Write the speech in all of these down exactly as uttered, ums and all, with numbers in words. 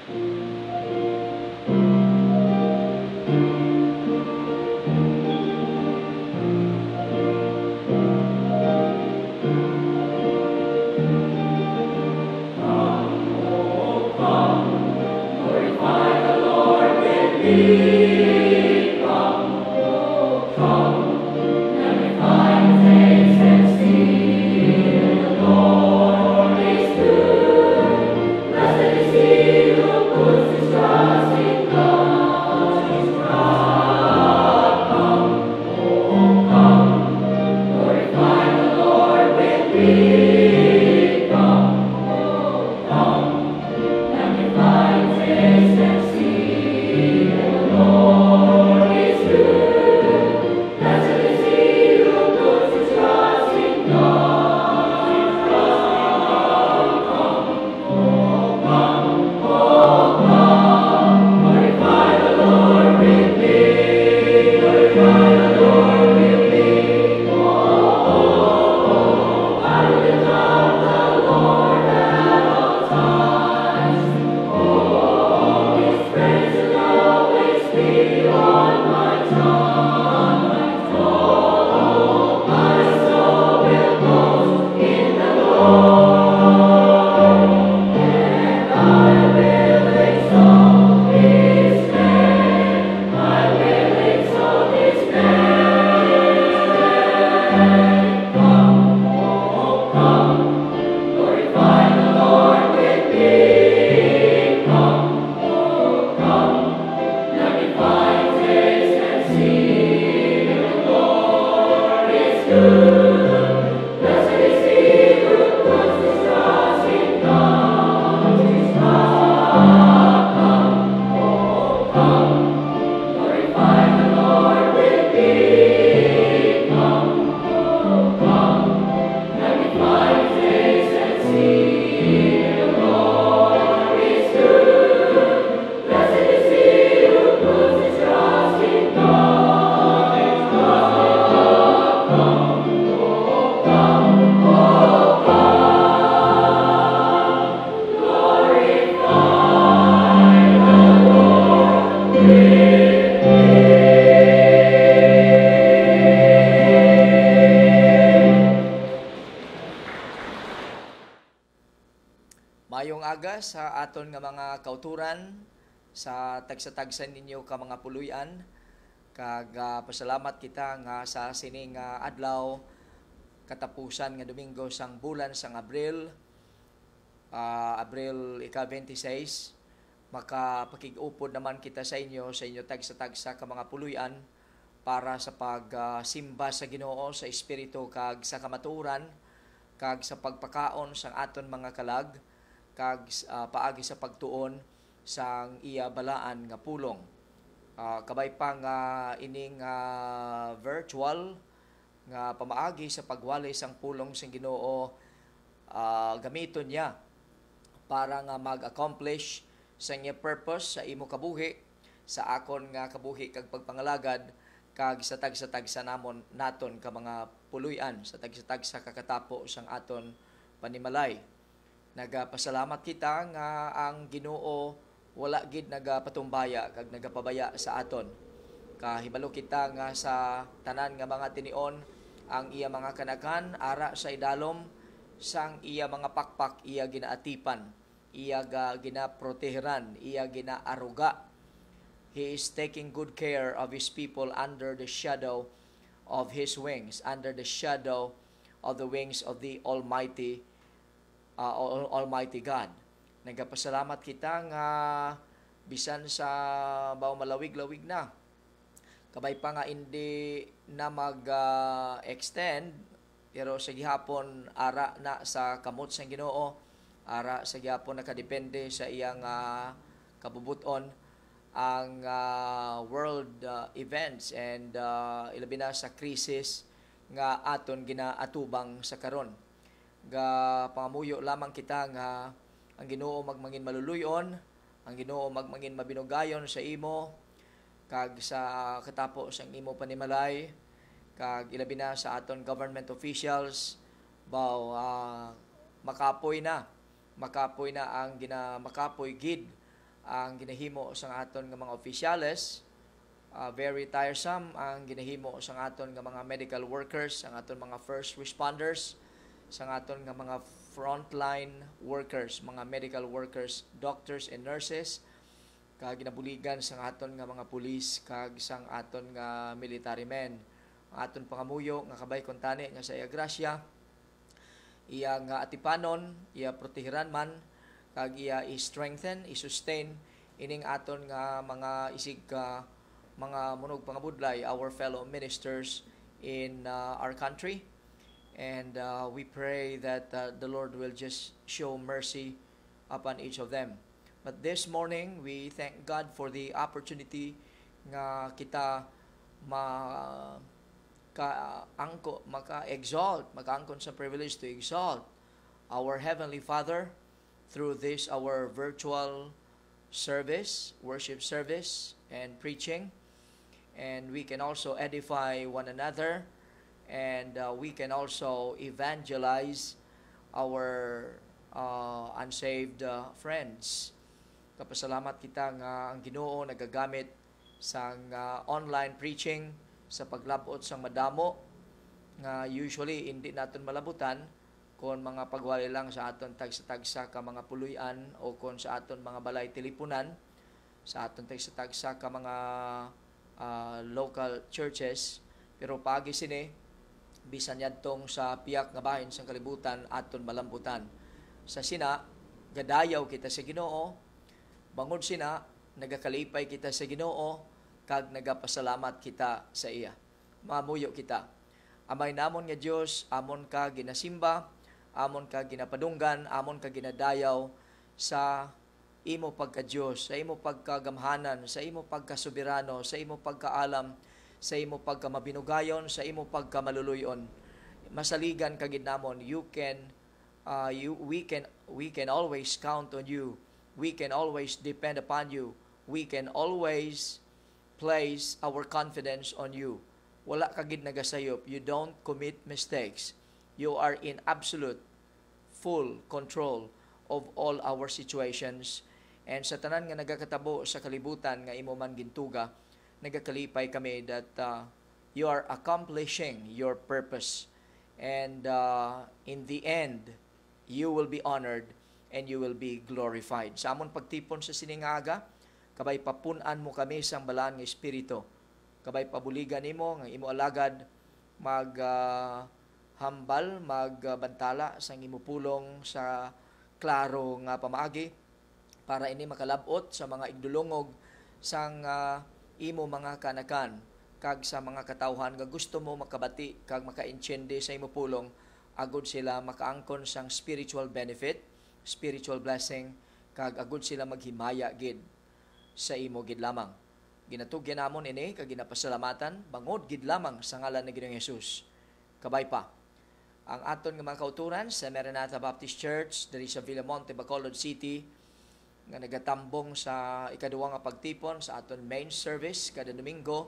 Sa aton nga mga kauturan sa tagsa-tagsan ninyo ka mga puluyan kag uh, pasalamat kita nga sa sining uh, adlaw katapusan nga Domingo sang bulan sang Abril uh, Abril ika twenty-six makapakig-upod naman kita sa inyo sa inyo tagsa-tagsa ka mga puluyan para sa pagsimba uh, sa Ginoo sa espiritu kag sa kamatuoran kag sa pagpakaon sang aton mga kalag kag uh, paagi sa pagtuon sang iya balaan nga pulong. Uh, kabay pa nga ining uh, virtual nga pamaagi sa pagwali sang pulong sang Ginoo uh, gamiton niya para nga mag-accomplish sa iya purpose sa imo kabuhi sa akon nga kabuhi kag pagpangalagad kag sa tagsa-tagsa namon naton ka mga puluyan sa tagsa-tagsa kakatapo sang aton panimalay. Nagapasalamat kita nga ang Ginoo wala gid nagapatumbaya kag nagapabaya sa aton. Kahibalo kita nga sa tanan nga mga tinion ang iya mga kanakan ara sa idalom sang iya mga pakpak iya ginaatipan, iya ga ginaproteheran, iya ginaaruga. He is taking good care of his people under the shadow of his wings, under the shadow of the wings of the Almighty Uh, Almighty God. Nagapasalamat kita nga bisan sa baw malawig-lawig na. Kabay pa nga hindi na mag-extend uh, pero sa gihapon ara na sa kamot sang Ginoo, ara sa gihapon nakadepende sa iyang uh, kabubuton ang uh, world uh, events and uh, ilabi na sa krisis nga aton ginaatubang sa karon. Ga pangamuyo lamang kita nga ang Ginoo magmangin maluluyon, ang Ginoo magmangin mabinugayon sa imo kag sa katapo sang imo panimalay kag ilabi na sa aton government officials baw uh, makapoy na makapoy na ang gina makapoy gid ang ginahimo sa aton nga mga opisyales. Uh, very tiresome ang ginahimo sa aton nga mga medical workers, ang aton mga first responders, sa aton nga mga frontline workers, mga medical workers, doctors and nurses, kag ginabuligan sa aton nga mga pulis, kag sang aton nga military men. Ang aton pangamuyo nga kabay kontani nga sa iya grasya, iya nga atipanon, iya protehiran man, kag iya i-strengthen, i-sustain ining aton nga mga isig ka mga munog pangabudlay, our fellow ministers in uh, our country. And uh, we pray that uh, the Lord will just show mercy upon each of them. But this morning, we thank God for the opportunity nga kita ma ka angko maka-exalt, maka-angkon sa privilege to exalt our Heavenly Father through this our virtual service, worship service, and preaching. And we can also edify one another, and uh, we can also evangelize our uh, unsaved uh, friends. Kapasalamat kita nga ang Ginoo nagagamit sa uh, online preaching sa paglabot sang madamo nga usually hindi naton malabutan kung mga pagwali lang sa aton tagsa-tagsa ka mga puluyan o kung sa aton mga balay teleponan, sa aton tagsa-tagsa ka mga Uh, local churches, pero pagi sini bisan yadtong sa piyak nga bahin sang kalibutan aton malambutan. Sa sina gadayaw kita sa Ginoo, bangod sina nagakalipay kita sa Ginoo, kag nagapasalamat kita sa iya. Mamuyo kita. Amay namon nga Dios, amon ka ginasimba, amon ka ginapadunggan, amon ka ginadayaw sa imo pagka-Diyos, sa imo pagkagamhanan, sa imo pagkasoberano, sa imo pagkaalam, sa imo pagkamabinugayon, sa imo pagkamaluluyon. Masaligan ka gid namon, you can uh, you we can we can always count on you. We can always depend upon you. We can always place our confidence on you. Wala ka gid nagasayop. You don't commit mistakes. You are in absolute full control of all our situations. And sa tanan nga nagakatabo sa kalibutan nga imo man gintuga, nagakalipay kami that uh, you are accomplishing your purpose. And uh, in the end, you will be honored and you will be glorified. Sa amon pagtipon sa siningaga, kabay papunan mo kami sang balaan nga espiritu. Kabay pabuligan nimo nga imo alagad mag uh, hambal, magbantala sang imo pulong sa klaro nga pamaagi, para ini makalabot sa mga igdulongog sang uh, imo mga kanakan, kag sa mga katawhan nga gusto mo makabati kag maka-enchende sa imo pulong, agud sila makaangkon sang spiritual benefit, spiritual blessing, kag agud sila maghimaya gid sa imo gid lamang. Ginatugyan namon ini kag ginapasalamatan bangod gid lamang sa ngalan ni Ginoong Hesus. Kabay pa ang aton nga mga kauturan sa Maranatha Baptist Church diri sa Villamonte, Bacolod City, nga nagatambong sa ikaduwa nga pagtipon sa aton main service kada Domingo.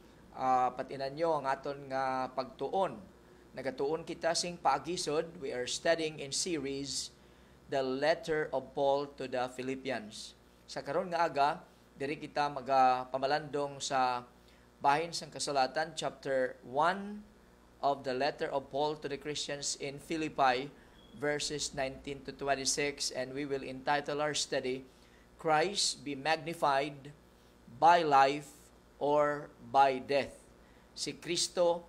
Uh, patinan nyo ang aton nga pagtuon. Nagatuon kita sing paagisod. We are studying in series the letter of Paul to the Philippians. Sa karon nga aga, diri kita magapamalandong sa bahin sang kasulatan, chapter one of the letter of Paul to the Christians in Philippi, verses nineteen to twenty-six, and we will entitle our study, Christ be magnified by life or by death. Si Kristo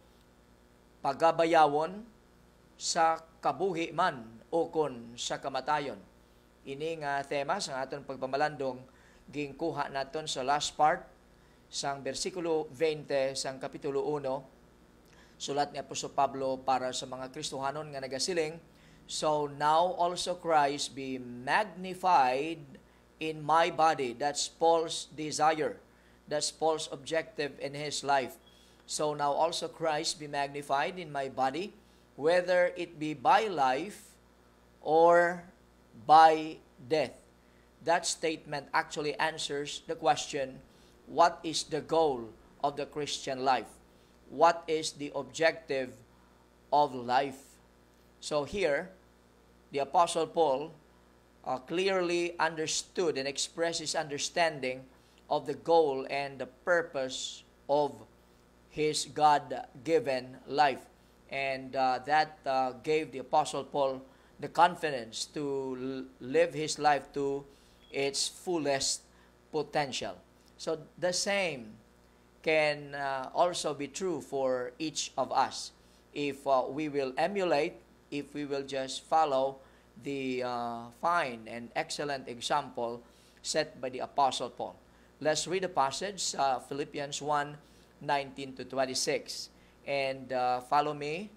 pagabayawon sa kabuhi man o kon sa kamatayon. Ini nga tema sa aton pagpamalandong gingkuha naton sa last part sang bersikulo twenty sang kapitulo one, sulat ni Apostol Pablo para sa mga Kristohanon nga nagasiling, so now also Christ be magnified in my body. That's Paul's desire. That's Paul's objective in his life. So now also Christ be magnified in my body, whether it be by life or by death. That statement actually answers the question, what is the goal of the Christian life? What is the objective of life? So here, the Apostle Paul uh, clearly understood and expressed his understanding of the goal and the purpose of his God-given life. And uh, that uh, gave the Apostle Paul the confidence to live his life to its fullest potential. So the same can uh, also be true for each of us. If uh, we will emulate, if we will just follow the uh, fine and excellent example set by the Apostle Paul. Let's read the passage, uh, Philippians one, nineteen to twenty-six. And uh, follow me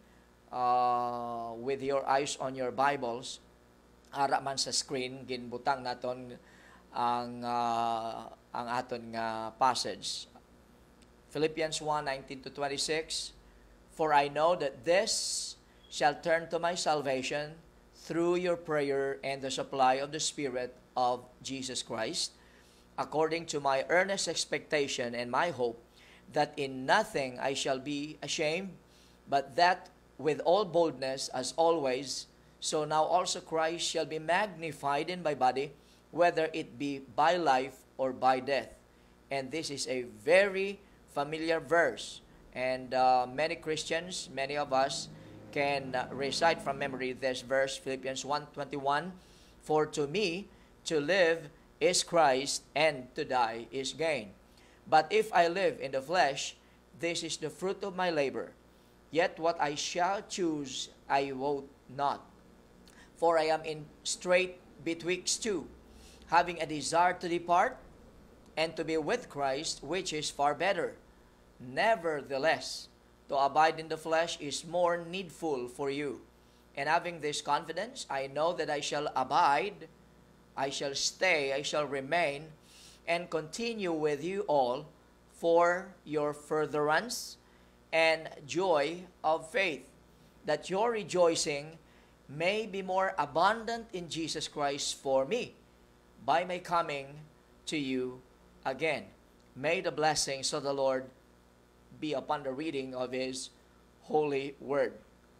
uh, with your eyes on your Bibles. Ara man sa screen, ginbutang naton ang uh, ang aton nga passage. Philippians one, nineteen to twenty-six. For I know that this shall turn to my salvation through your prayer and the supply of the Spirit of Jesus Christ, according to my earnest expectation and my hope, that in nothing I shall be ashamed, but that with all boldness, as always, so now also Christ shall be magnified in my body, whether it be by life or by death. And this is a very familiar verse. And uh, many Christians, many of us, can uh, recite from memory this verse, Philippians one twenty-one. For to me, to live is Christ, and to die is gain. But if I live in the flesh, this is the fruit of my labor. Yet what I shall choose, I wot not. For I am in strait betwixt two, having a desire to depart, and to be with Christ, which is far better. Nevertheless, to abide in the flesh is more needful for you. And having this confidence, I know that I shall abide, I shall stay, I shall remain, and continue with you all for your furtherance and joy of faith, that your rejoicing may be more abundant in Jesus Christ for me, by my coming to you again. May the blessings of the Lord be upon the reading of His holy word.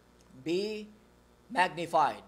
Be magnified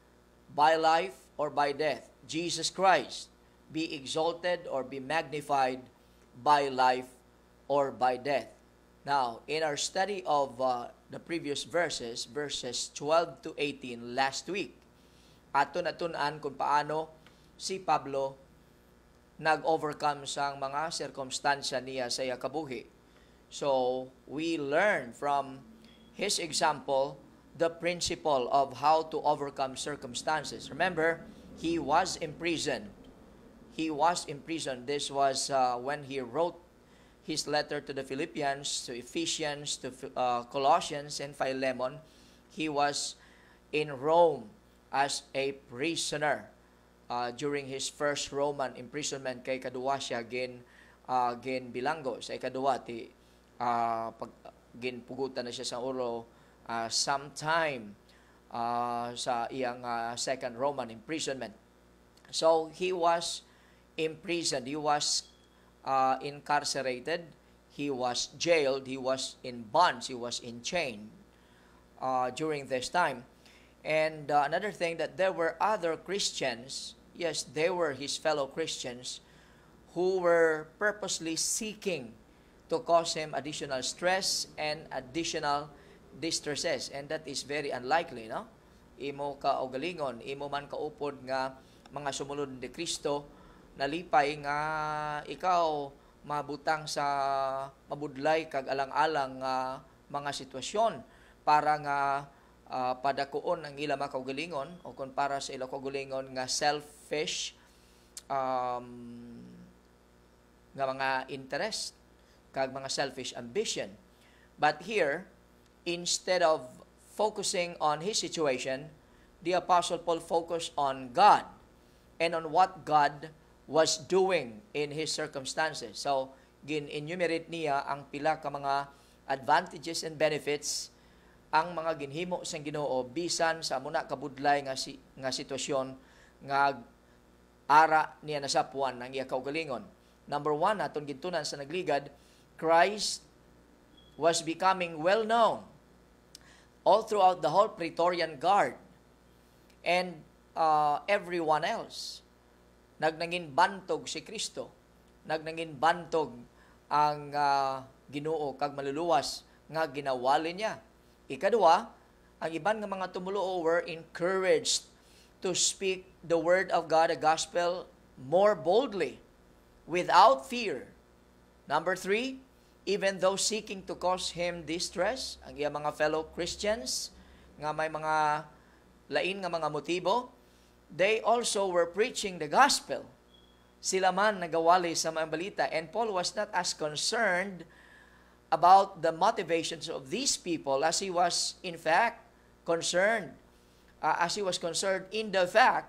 by life or by death. Jesus Christ be exalted or be magnified by life or by death. Now, in our study of uh, the previous verses, verses twelve to eighteen last week, ato natunan kung paano si Pablo nag-overcome sang mga circumstansya niya sa iya kabuhi. So, we learn from his example the principle of how to overcome circumstances. Remember, he was imprisoned. He was imprisoned. This was uh, when he wrote his letter to the Philippians, to Ephesians, to uh, Colossians, and Philemon. He was in Rome as a prisoner uh, during his first Roman imprisonment. Kay kaduwa siya gin, uh, gin bilanggo. Sa ikaduwa, ti, uh, pag ginpugutan na siya sa ulo uh, sometime uh, sa iyang uh, second Roman imprisonment. So, he was imprisoned. He was Uh, incarcerated, he was jailed, he was in bonds, he was in chain uh, during this time. And uh, another thing, that there were other Christians, yes, they were his fellow Christians, who were purposely seeking to cause him additional stress and additional distresses. And that is very unlikely, no? Imo ka o galingon, imo man kaupod nga mga sumunod ni Kristo, nalipay nga ikaw mabutang sa mabudlay kag alang-alang nga mga sitwasyon para nga uh, padakuon ang ila mga kaugalingon o kung para sa ila kaugalingon nga selfish um, nga mga interest kag mga selfish ambition. But here, instead of focusing on his situation, the Apostle Paul focused on God and on what God was doing in his circumstances. So, gin-enumerate niya ang pila ka mga advantages and benefits ang mga ginhimo sang Ginoo bisan sa muna kabudlay nga si, nga sitwasyon nga ara niya nasapuan ang iya kaugalingon. Number one, atong gintunan sa nagligad, Christ was becoming well known all throughout the whole Praetorian Guard. And uh, everyone else. Nagnangin bantog si Kristo. Nagnangin bantog ang uh, Ginoo kag maluluwas nga ginawali niya. Ikadua, ang iban nga mga tumuluo were encouraged to speak the word of God, the gospel, more boldly, without fear. Number three, even though seeking to cause him distress, ang iya mga fellow Christians, nga may mga lain nga mga motibo, they also were preaching the gospel. Sila man nagawali sa mga balita, and Paul was not as concerned about the motivations of these people as he was in fact concerned, uh, as he was concerned in the fact,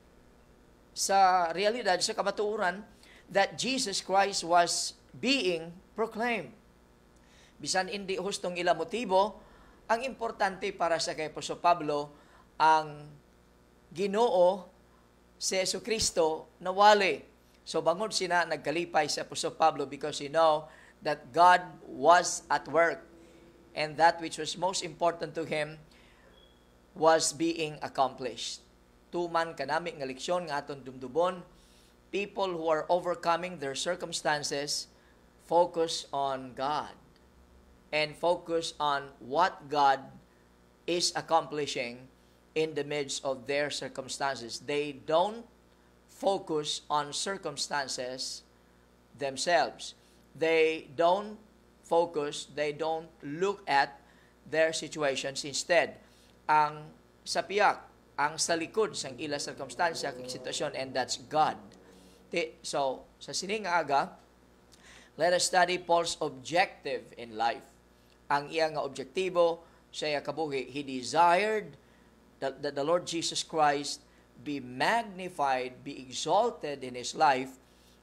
sa realidad, sa kabaturan, that Jesus Christ was being proclaimed. Bisan hindi hustong ila motibo, ang importante para sa kay Apostol Pablo, ang Ginoo si Jesucristo nawali. So bangod sina nagkalipay sa Apostol Pablo because he know that God was at work and that which was most important to him was being accomplished. Tuman kanami nga leksyon nga aton dumdubon, people who are overcoming their circumstances focus on God and focus on what God is accomplishing in the midst of their circumstances. They don't focus on circumstances themselves. They don't focus, they don't look at their situations. Instead, ang sapiyak, ang sa likod sang ila circumstansya kag sitwasyon, and that's God. So, sa sining aga, let us study Paul's objective in life. Ang iya nga objektibo sa iya kabuhi, he desired that, that the Lord Jesus Christ be magnified, be exalted in his life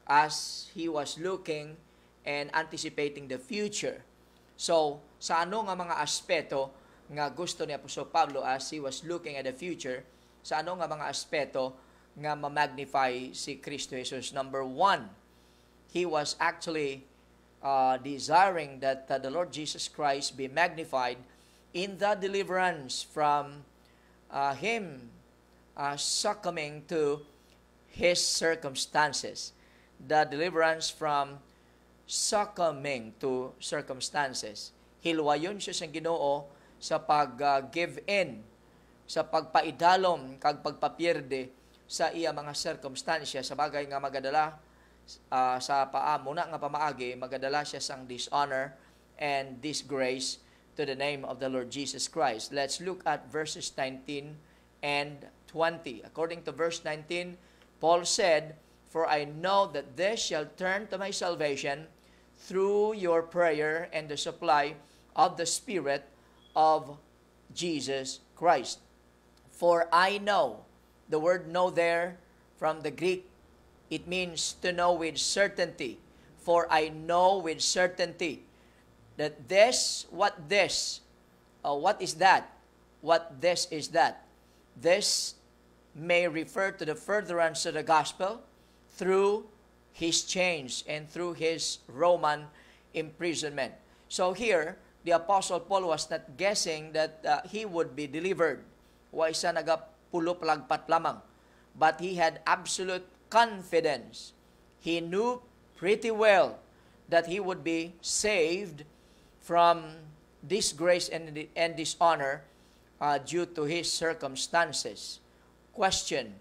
as he was looking and anticipating the future. So, sa ano nga mga aspeto nga gusto ni Apostol Pablo as he was looking at the future, sa ano nga mga aspeto nga ma-magnify si Kristo Jesus? Number one, he was actually uh, desiring that uh, the Lord Jesus Christ be magnified in the deliverance from uh, him uh, succumbing to his circumstances. The deliverance from succumbing to circumstances. Hilwayon siya sa Ginoo sa pag-give uh, in, sa pagpaidalom, kag pagpapierde sa iya mga circumstansya, sa bagay nga magadala uh, sa paamo na nga pamaagi, magadala siya sang dishonor and disgrace to the name of the Lord Jesus Christ. Let's look at verses nineteen and twenty. According to verse nineteen, Paul said, "For I know that this shall turn to my salvation through your prayer and the supply of the Spirit of Jesus Christ." For I know, the word know there from the Greek, it means to know with certainty. For I know with certainty that this, what this, uh, what is that? What this is that? This may refer to the furtherance of the gospel through his chains and through his Roman imprisonment. So here, the Apostle Paul was not guessing that uh, he would be delivered. Wa isa nagapulo palagpat lamang. But he had absolute confidence. He knew pretty well that he would be saved from disgrace and, and dishonor uh, due to his circumstances. Question: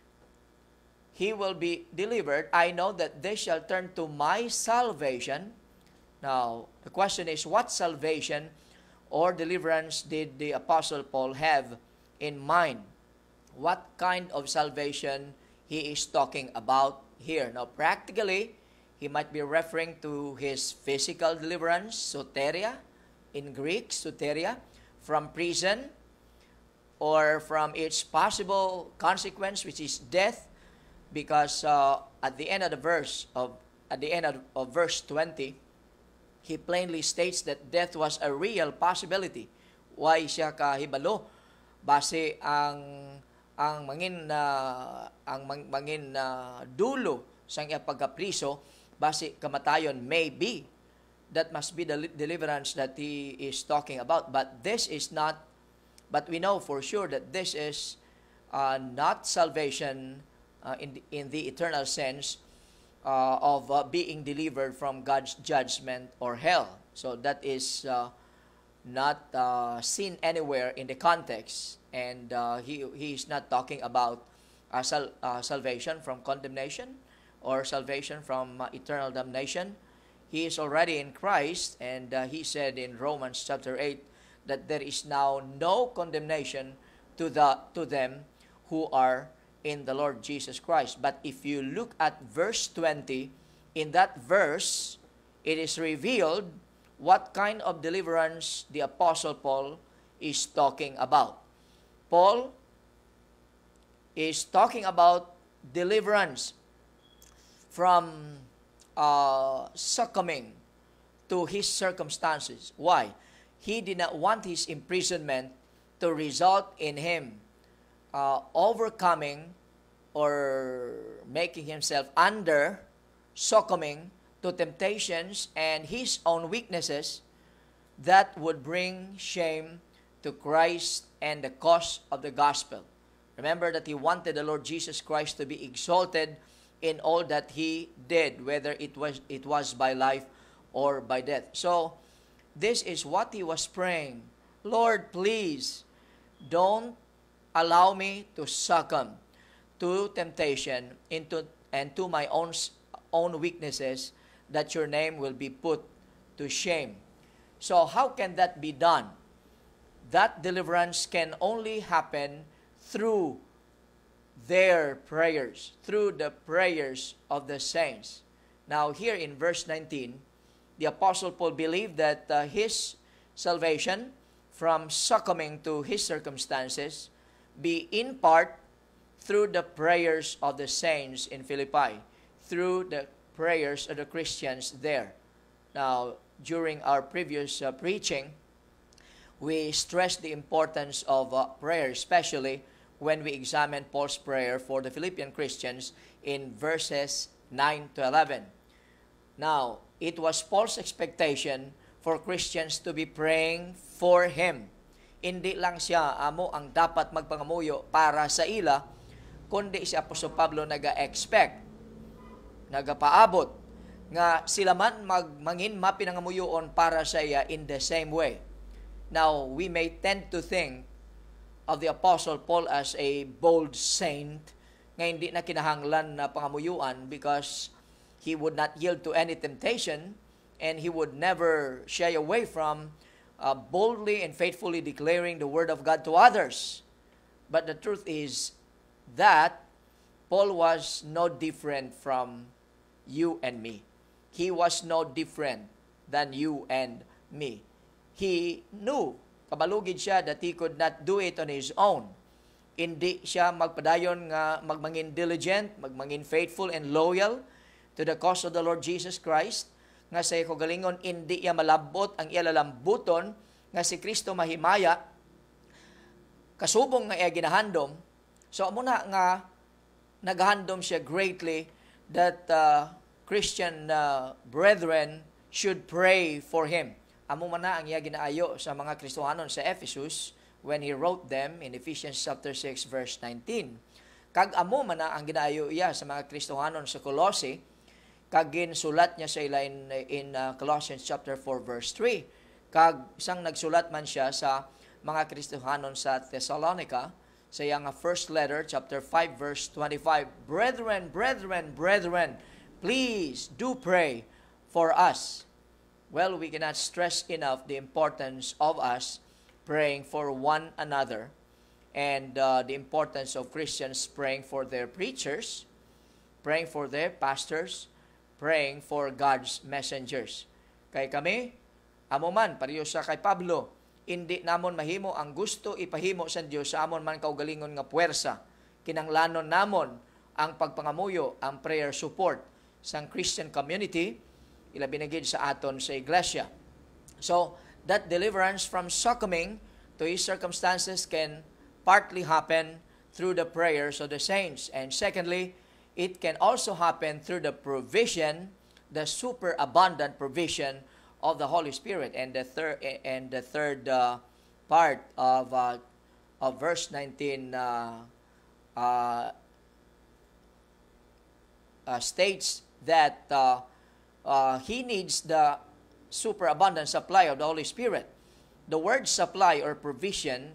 he will be delivered. I know that they shall turn to my salvation. Now, the question is, what salvation or deliverance did the Apostle Paul have in mind? What kind of salvation he is talking about here? Now, practically, he might be referring to his physical deliverance, soteria, in Greek, soteria, from prison, or from its possible consequence, which is death, because uh, at the end of the verse of at the end of, of verse twenty, he plainly states that death was a real possibility. Why siya kahibalo? Base ang ang mangin na uh, ang mangin na uh, dulo sang iya pagkapriso, base kamatayon, maybe that must be the deliverance that he is talking about. But this is not, but we know for sure that this is uh, not salvation uh, in, the, in the eternal sense uh, of uh, being delivered from God's judgment or hell. So that is uh, not uh, seen anywhere in the context, and uh, he, he is not talking about uh, sal- uh, salvation from condemnation or salvation from uh, eternal damnation. He is already in Christ, and uh, he said in Romans chapter eight that there is now no condemnation to the to them who are in the Lord Jesus Christ. But if you look at verse twenty, in that verse, it is revealed what kind of deliverance the Apostle Paul is talking about. Paul is talking about deliverance from uh, succumbing to his circumstances. Why? He did not want his imprisonment to result in him uh, overcoming or making himself under, succumbing to temptations and his own weaknesses that would bring shame to Christ and the cause of the gospel. Remember that he wanted the Lord Jesus Christ to be exalted in all that he did, whether it was it was by life or by death. So, this is what he was praying. Lord, please, don't allow me to succumb to temptation into and to my own own weaknesses, that your name will be put to shame. So how can that be done? That deliverance can only happen through their prayers, through the prayers of the saints. Now here in verse nineteen, the Apostle Paul believed that uh, his salvation from succumbing to his circumstances be in part through the prayers of the saints in Philippi, through the prayers of the Christians there. Now, during our previous uh, preaching, we stressed the importance of uh, prayer, especially when we examined Paul's prayer for the Philippian Christians in verses nine to eleven. Now, it was Paul's expectation for Christians to be praying for him. Hindi lang siya amo ang dapat magpangamuyo para sa ila, kundi si Apostol Pablo naga-expect, nagapaabot, nga sila man magmangin mapinangamuyoon para sa iya in the same way. Now, we may tend to think of the Apostle Paul as a bold saint nga hindi na kinahanglan na pangamuyuan because he would not yield to any temptation and he would never shy away from uh, boldly and faithfully declaring the word of God to others. But the truth is that Paul was no different from you and me. He was no different than you and me. He knew, kabalugid siya, that he could not do it on his own. Hindi siya magpadayon nga magmangin diligent, magmangin faithful and loyal to the cause of the Lord Jesus Christ, nga sa kagalingon hindi iya malabot ang iya lalambuton nga si Kristo mahimaya kasubong nga iya ginahandom. So amo na nga naghandom siya greatly that uh, Christian uh, brethren should pray for him. Amo man na ang iya ginaayo sa mga Kristohanon sa Ephesus when he wrote them in Ephesians chapter six verse nineteen. Kag amo man na ang ginaayo iya sa mga Kristohanon sa Colossae, kag ginsulat niya sa ila in, in uh, Colossians chapter four verse three. Kag isang nagsulat man siya sa mga Kristohanon sa Thessalonica sa iyang first letter chapter five verse twenty-five. Brethren, brethren, brethren, please do pray for us. Well, we cannot stress enough the importance of us praying for one another and uh, the importance of Christians praying for their preachers, praying for their pastors, praying for God's messengers. Kay kami, amo man, pareho sa kay Pablo, hindi namon mahimo ang gusto ipahimo sa Dios sa amon man kaugalingon nga puwersa. Kinanglanon namon ang pagpangamuyo, ang prayer support sang Christian community, ilabi na gid sa aton sa iglesia. So, that deliverance from succumbing to his circumstances can partly happen through the prayers of the saints. And secondly, it can also happen through the provision, the superabundant provision of the Holy Spirit. And the third and the third uh, part of uh, of verse nineteen uh, uh, uh, states that uh, uh, he needs the superabundant supply of the Holy Spirit. The word supply or provision,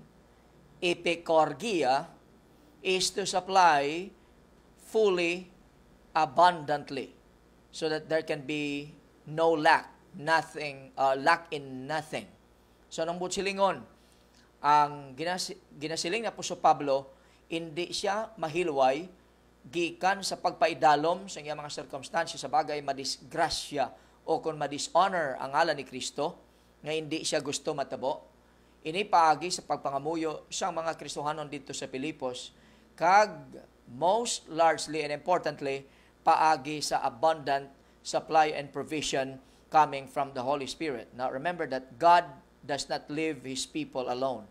epikorgia, is to supply fully, abundantly, so that there can be no lack, nothing, uh, lack in nothing. So, nang butsilingon, ang ginas ginasiling na Apostol Pablo, hindi siya mahilway, gikan sa pagpaidalom sa iyang mga circumstances sa bagay madisgrasya o kung madishonor ang ngalan ni Kristo, nga hindi siya gusto matabo. Ini paagi sa pagpangamuyo siyang mga Kristohanon dito sa Pilipos, kag most largely and importantly, paagi sa abundant supply and provision coming from the Holy Spirit. Now remember that God does not leave His people alone,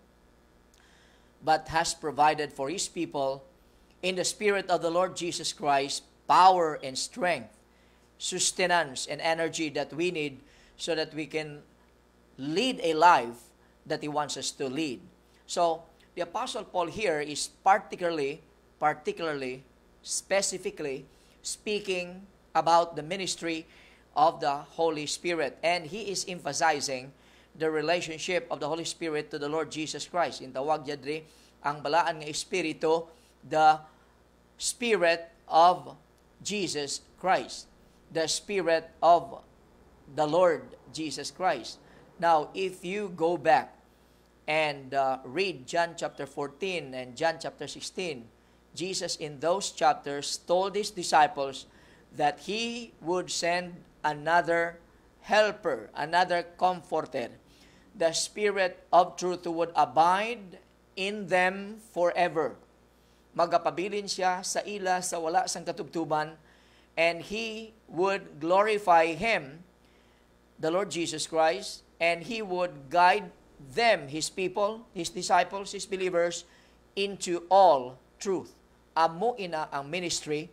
but has provided for His people in the Spirit of the Lord Jesus Christ power and strength, sustenance and energy that we need so that we can lead a life that He wants us to lead. So, the Apostle Paul here is particularly, particularly, specifically speaking about the ministry of the Holy Spirit. And he is emphasizing the relationship of the Holy Spirit to the Lord Jesus Christ. In tawag yadri, ang balaan nga Espiritu, the Spirit of Jesus Christ. The Spirit of the Lord Jesus Christ. Now, if you go back and uh, read John chapter fourteen and John chapter sixteen, Jesus in those chapters told His disciples that He would send another helper, another comforter, the Spirit of truth who would abide in them forever. Magapabilin siya sa ila sa wala sang katubtuban, and He would glorify Him, the Lord Jesus Christ, and He would guide them, His people, His disciples, His believers, into all truth. Amo ina ang ministry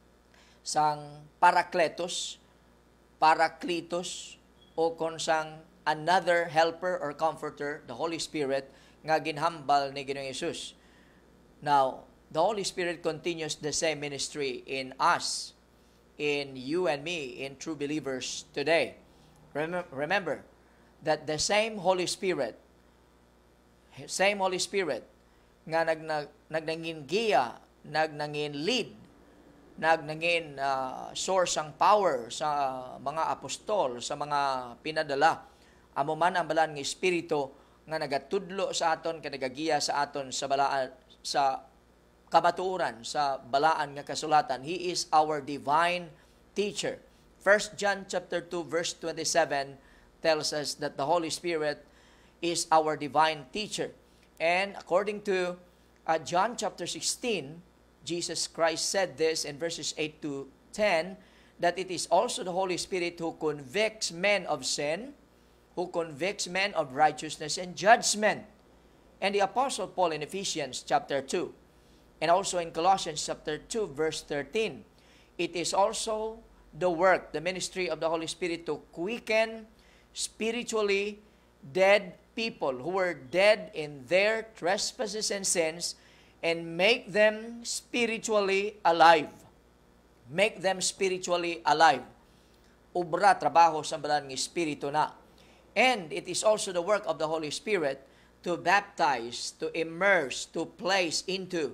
sang Parakletos, Paraklitos, o kon sang another helper or comforter, the Holy Spirit, nga ginhambal ni Ginoong Hesus. Now, the Holy Spirit continues the same ministry in us, in you and me, in true believers today. Remember, remember that the same Holy Spirit, same Holy Spirit, nga nag, nag, nagnangin giya, nagnangin lead, nagnangin uh, source ang power sa mga apostol, sa mga pinadala, amo man ang balaan ng Espiritu nga nagatudlo sa aton, kanagagiya sa aton sa balaan, sa kamatuoran, sa balaan nga kasulatan. He is our divine teacher. First John chapter two verse twenty-seven tells us that the Holy Spirit is our divine teacher. And according to uh, John chapter sixteen, Jesus Christ said this in verses eight to ten, that it is also the Holy Spirit who convicts men of sin, who convicts men of righteousness and judgment. And the Apostle Paul in Ephesians chapter two, and also in Colossians chapter two verse thirteen, it is also the work, the ministry of the Holy Spirit to quicken spiritually dead people who were dead in their trespasses and sins, and make them spiritually alive. Make them spiritually alive. Ubra, trabaho sa balaan ng Espiritu na. And it is also the work of the Holy Spirit to baptize, to immerse, to place into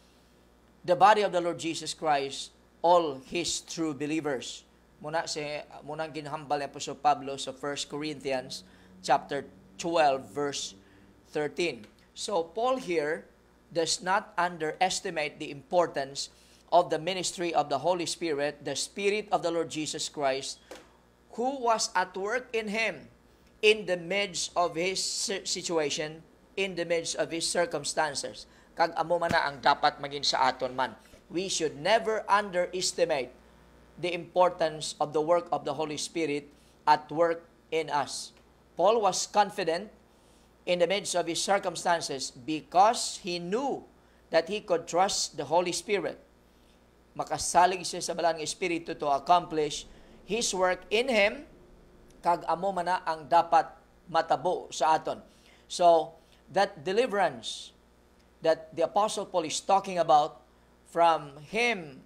the body of the Lord Jesus Christ all His true believers. Muna si munang ginhambal ni Apostol Pablo sa First Corinthians chapter twelve verse thirteen. So Paul here does not underestimate the importance of the ministry of the Holy Spirit, the Spirit of the Lord Jesus Christ, who was at work in him in the midst of his situation, in the midst of his circumstances. Kag amo man na ang dapat maging sa aton man. We should never underestimate the importance of the work of the Holy Spirit at work in us. Paul was confident in the midst of his circumstances because he knew that he could trust the Holy Spirit. Makasalig siya sa balang Espiritu to accomplish His work in him, kag amo man na ang dapat matabo sa aton. So, that deliverance that the Apostle Paul is talking about from him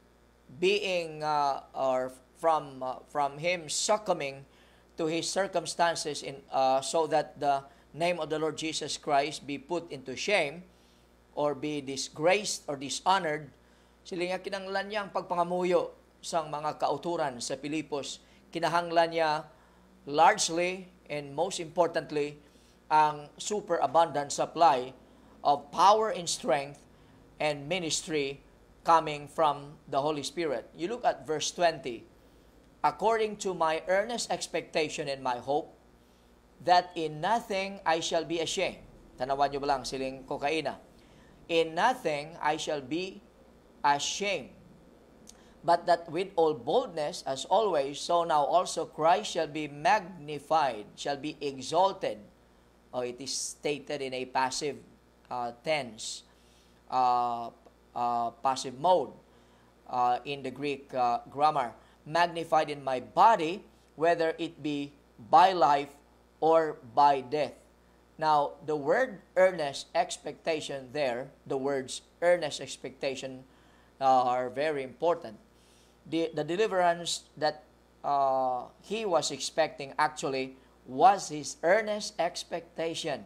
being uh, or from uh, from him succumbing to his circumstances in uh, so that the name of the Lord Jesus Christ be put into shame or be disgraced or dishonored, sila nga kinahanglan niya ang pagpangamuyo sang mga kauturan sa Pilipos. Kinahanglan niya largely and most importantly ang superabundant supply of power and strength and ministry coming from the Holy Spirit. You look at verse twenty. According to my earnest expectation and my hope, that in nothing I shall be ashamed. Tanawan nyo ba lang siling kokaina? In nothing I shall be ashamed. But that with all boldness, as always, so now also Christ shall be magnified, shall be exalted. Oh, it is stated in a passive uh, tense, uh, uh, passive mode uh, in the Greek uh, grammar. Magnified in my body, whether it be by life or by death. Now, the word earnest expectation there, the words earnest expectation uh, are very important. The, the deliverance that uh, he was expecting actually was his earnest expectation.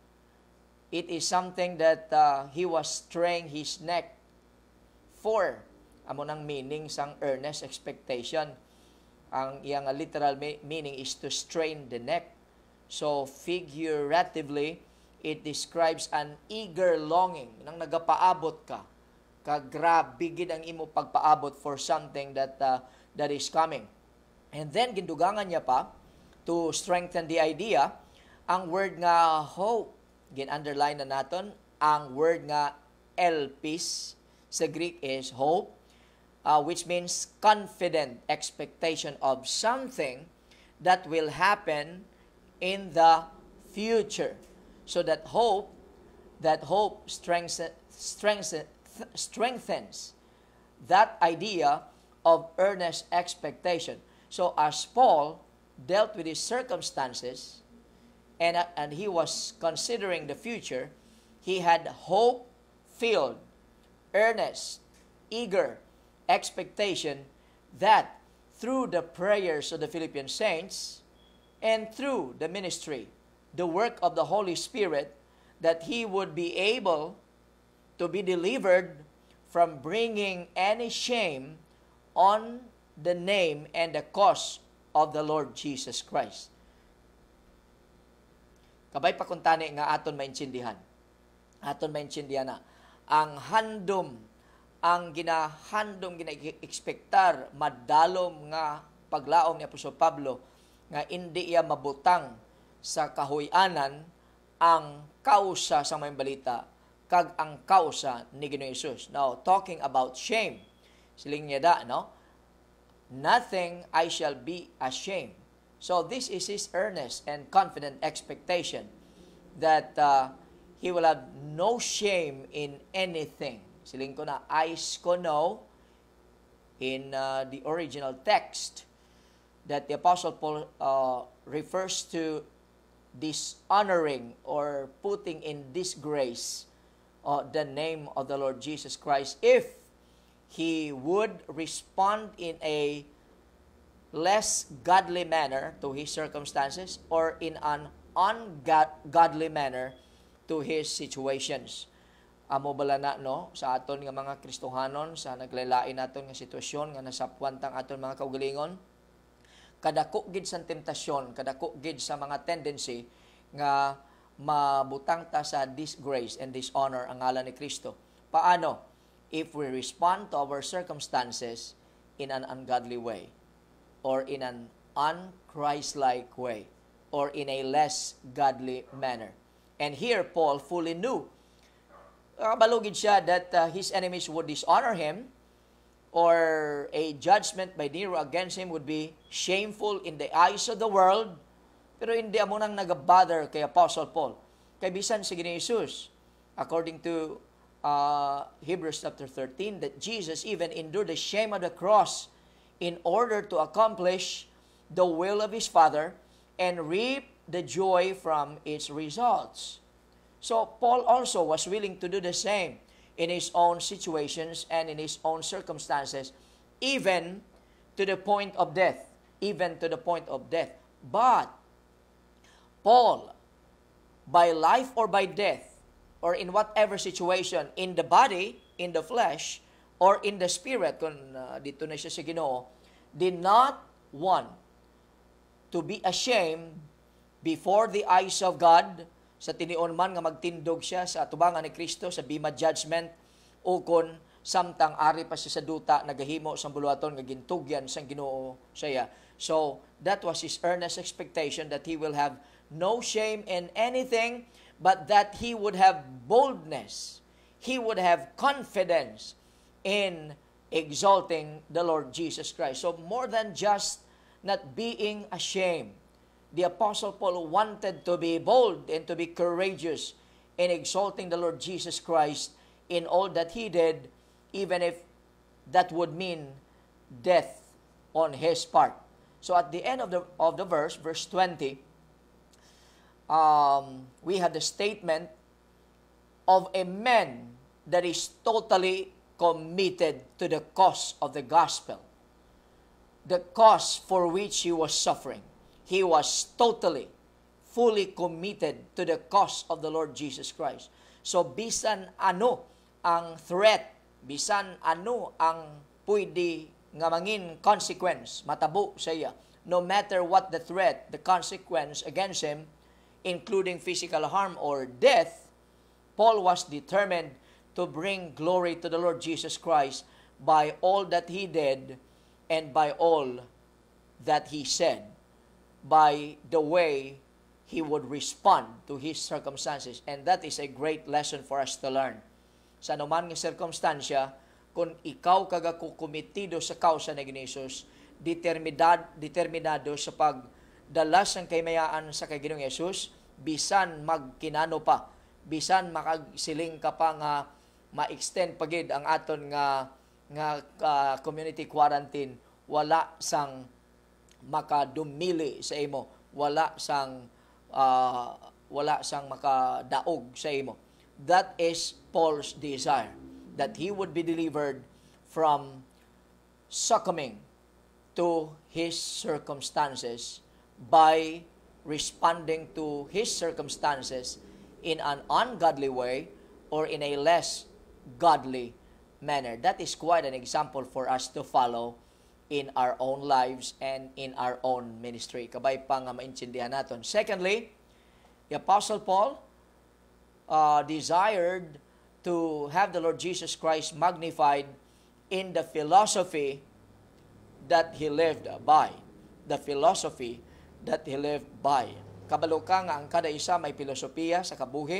It is something that uh, he was straining his neck for. Amo nang meaning sang earnest expectation. Ang iyang literal meaning is to strain the neck. So figuratively, it describes an eager longing nang nagapaabot ka. Kagrabe gid ang imo pagpaabot for something that uh, that is coming. And then gindugangan niya pa to strengthen the idea ang word nga hope. Gin-underline na naton ang word nga elpis sa Greek is hope. Uh, which means confident expectation of something that will happen in the future. So that hope, that hope strengthen, strengthen, strengthens that idea of earnest expectation. So as Paul dealt with his circumstances and, uh, and he was considering the future, he had hope-filled, earnest, eager expectation that through the prayers of the Philippian saints and through the ministry, the work of the Holy Spirit, that he would be able to be delivered from bringing any shame on the name and the cause of the Lord Jesus Christ. Kabay pa kuntani nga aton maintindihan. Aton maintindihan na ang handom, ang ginahandom, gina-expectar, madalom nga paglaom ni Apostol Pablo nga hindi iya mabutang sa kahuy-anan ang kausa sa may balita kag ang kausa ni Ginoong Hesus. Now, talking about shame, siling niya da, no? Nothing I shall be ashamed. So, this is his earnest and confident expectation that uh, he will have no shame in anything. Siling ko na, ais ko no, in uh, the original text, that the Apostle Paul uh, refers to dishonoring or putting in disgrace uh, the name of the Lord Jesus Christ if he would respond in a less godly manner to his circumstances or in an ungodly manner to his situations. Amo bala na no sa aton nga mga Kristohanon sa naglaylain naton nga sitwasyon nga nasapuan tang aton mga kaugalingon, kadako gid sa temptasyon, kadako gid sa mga tendency nga mabutang ta sa disgrace and dishonor ang ngalan ni Kristo. Paano if we respond to our circumstances in an ungodly way or in an un-Christ-like way or in a less godly manner? And here Paul fully knew, balugid siya that uh, his enemies would dishonor him or a judgment by Nero against him would be shameful in the eyes of the world. Pero hindi amo nang nag-bother kay Apostle Paul. Kay bisan si Ginoong Hesus, according to uh, Hebrews chapter thirteen, that Jesus even endured the shame of the cross in order to accomplish the will of his Father and reap the joy from its results. So, Paul also was willing to do the same. in his own situations and in his own circumstances, even to the point of death. Even to the point of death. But Paul, by life or by death, or in whatever situation, in the body, in the flesh, or in the spirit, kung uh, dito na siya sa Ginoo, did not want to be ashamed before the eyes of God, sa tinion man nga magtindog siya sa atubangan ni Kristo sa bima judgment, o kon samtang ari pa siya sa duta nagahimo sang buluhaton nga gintugyan sang Ginoo siya. So that was his earnest expectation, that he will have no shame in anything, but that he would have boldness, he would have confidence in exalting the Lord Jesus Christ. So more than just not being ashamed, the Apostle Paul wanted to be bold and to be courageous in exalting the Lord Jesus Christ in all that he did, even if that would mean death on his part. So at the end of the of the verse, verse twenty, um, we have the statement of a man that is totally committed to the cause of the gospel, the cause for which he was suffering. He was totally, fully committed to the cause of the Lord Jesus Christ. So bisan ano ang threat, bisan ano ang pwede nga mangin consequence, matabo sa iya, no matter what the threat, the consequence against him, including physical harm or death, Paul was determined to bring glory to the Lord Jesus Christ by all that he did and by all that he said, by the way he would respond to his circumstances. And that is a great lesson for us to learn. Sa anuman nga circumstansya, kung ikaw kagakukomitido sa kausa ni Jesus, determinado, determinado sa pagdalas ng kaymayaan sa kay Ginoong Jesus, bisan magkinano pa, bisan makagsiling ka pa nga ma-extend pagid ang aton nga nga uh, community quarantine, wala sang makadumili sa imo, wala sang uh, wala sang makadaog sa imo. That is Paul's desire, that he would be delivered from succumbing to his circumstances by responding to his circumstances in an ungodly way or in a less godly manner. That is quite an example for us to follow in our own lives and in our own ministry. Kabay pa nga maintindihan natin. Secondly, the Apostle Paul uh, desired to have the Lord Jesus Christ magnified in the philosophy that he lived by. The philosophy that he lived by. Kabalo ka nga ang kada isa may filosofiya sa kabuhi.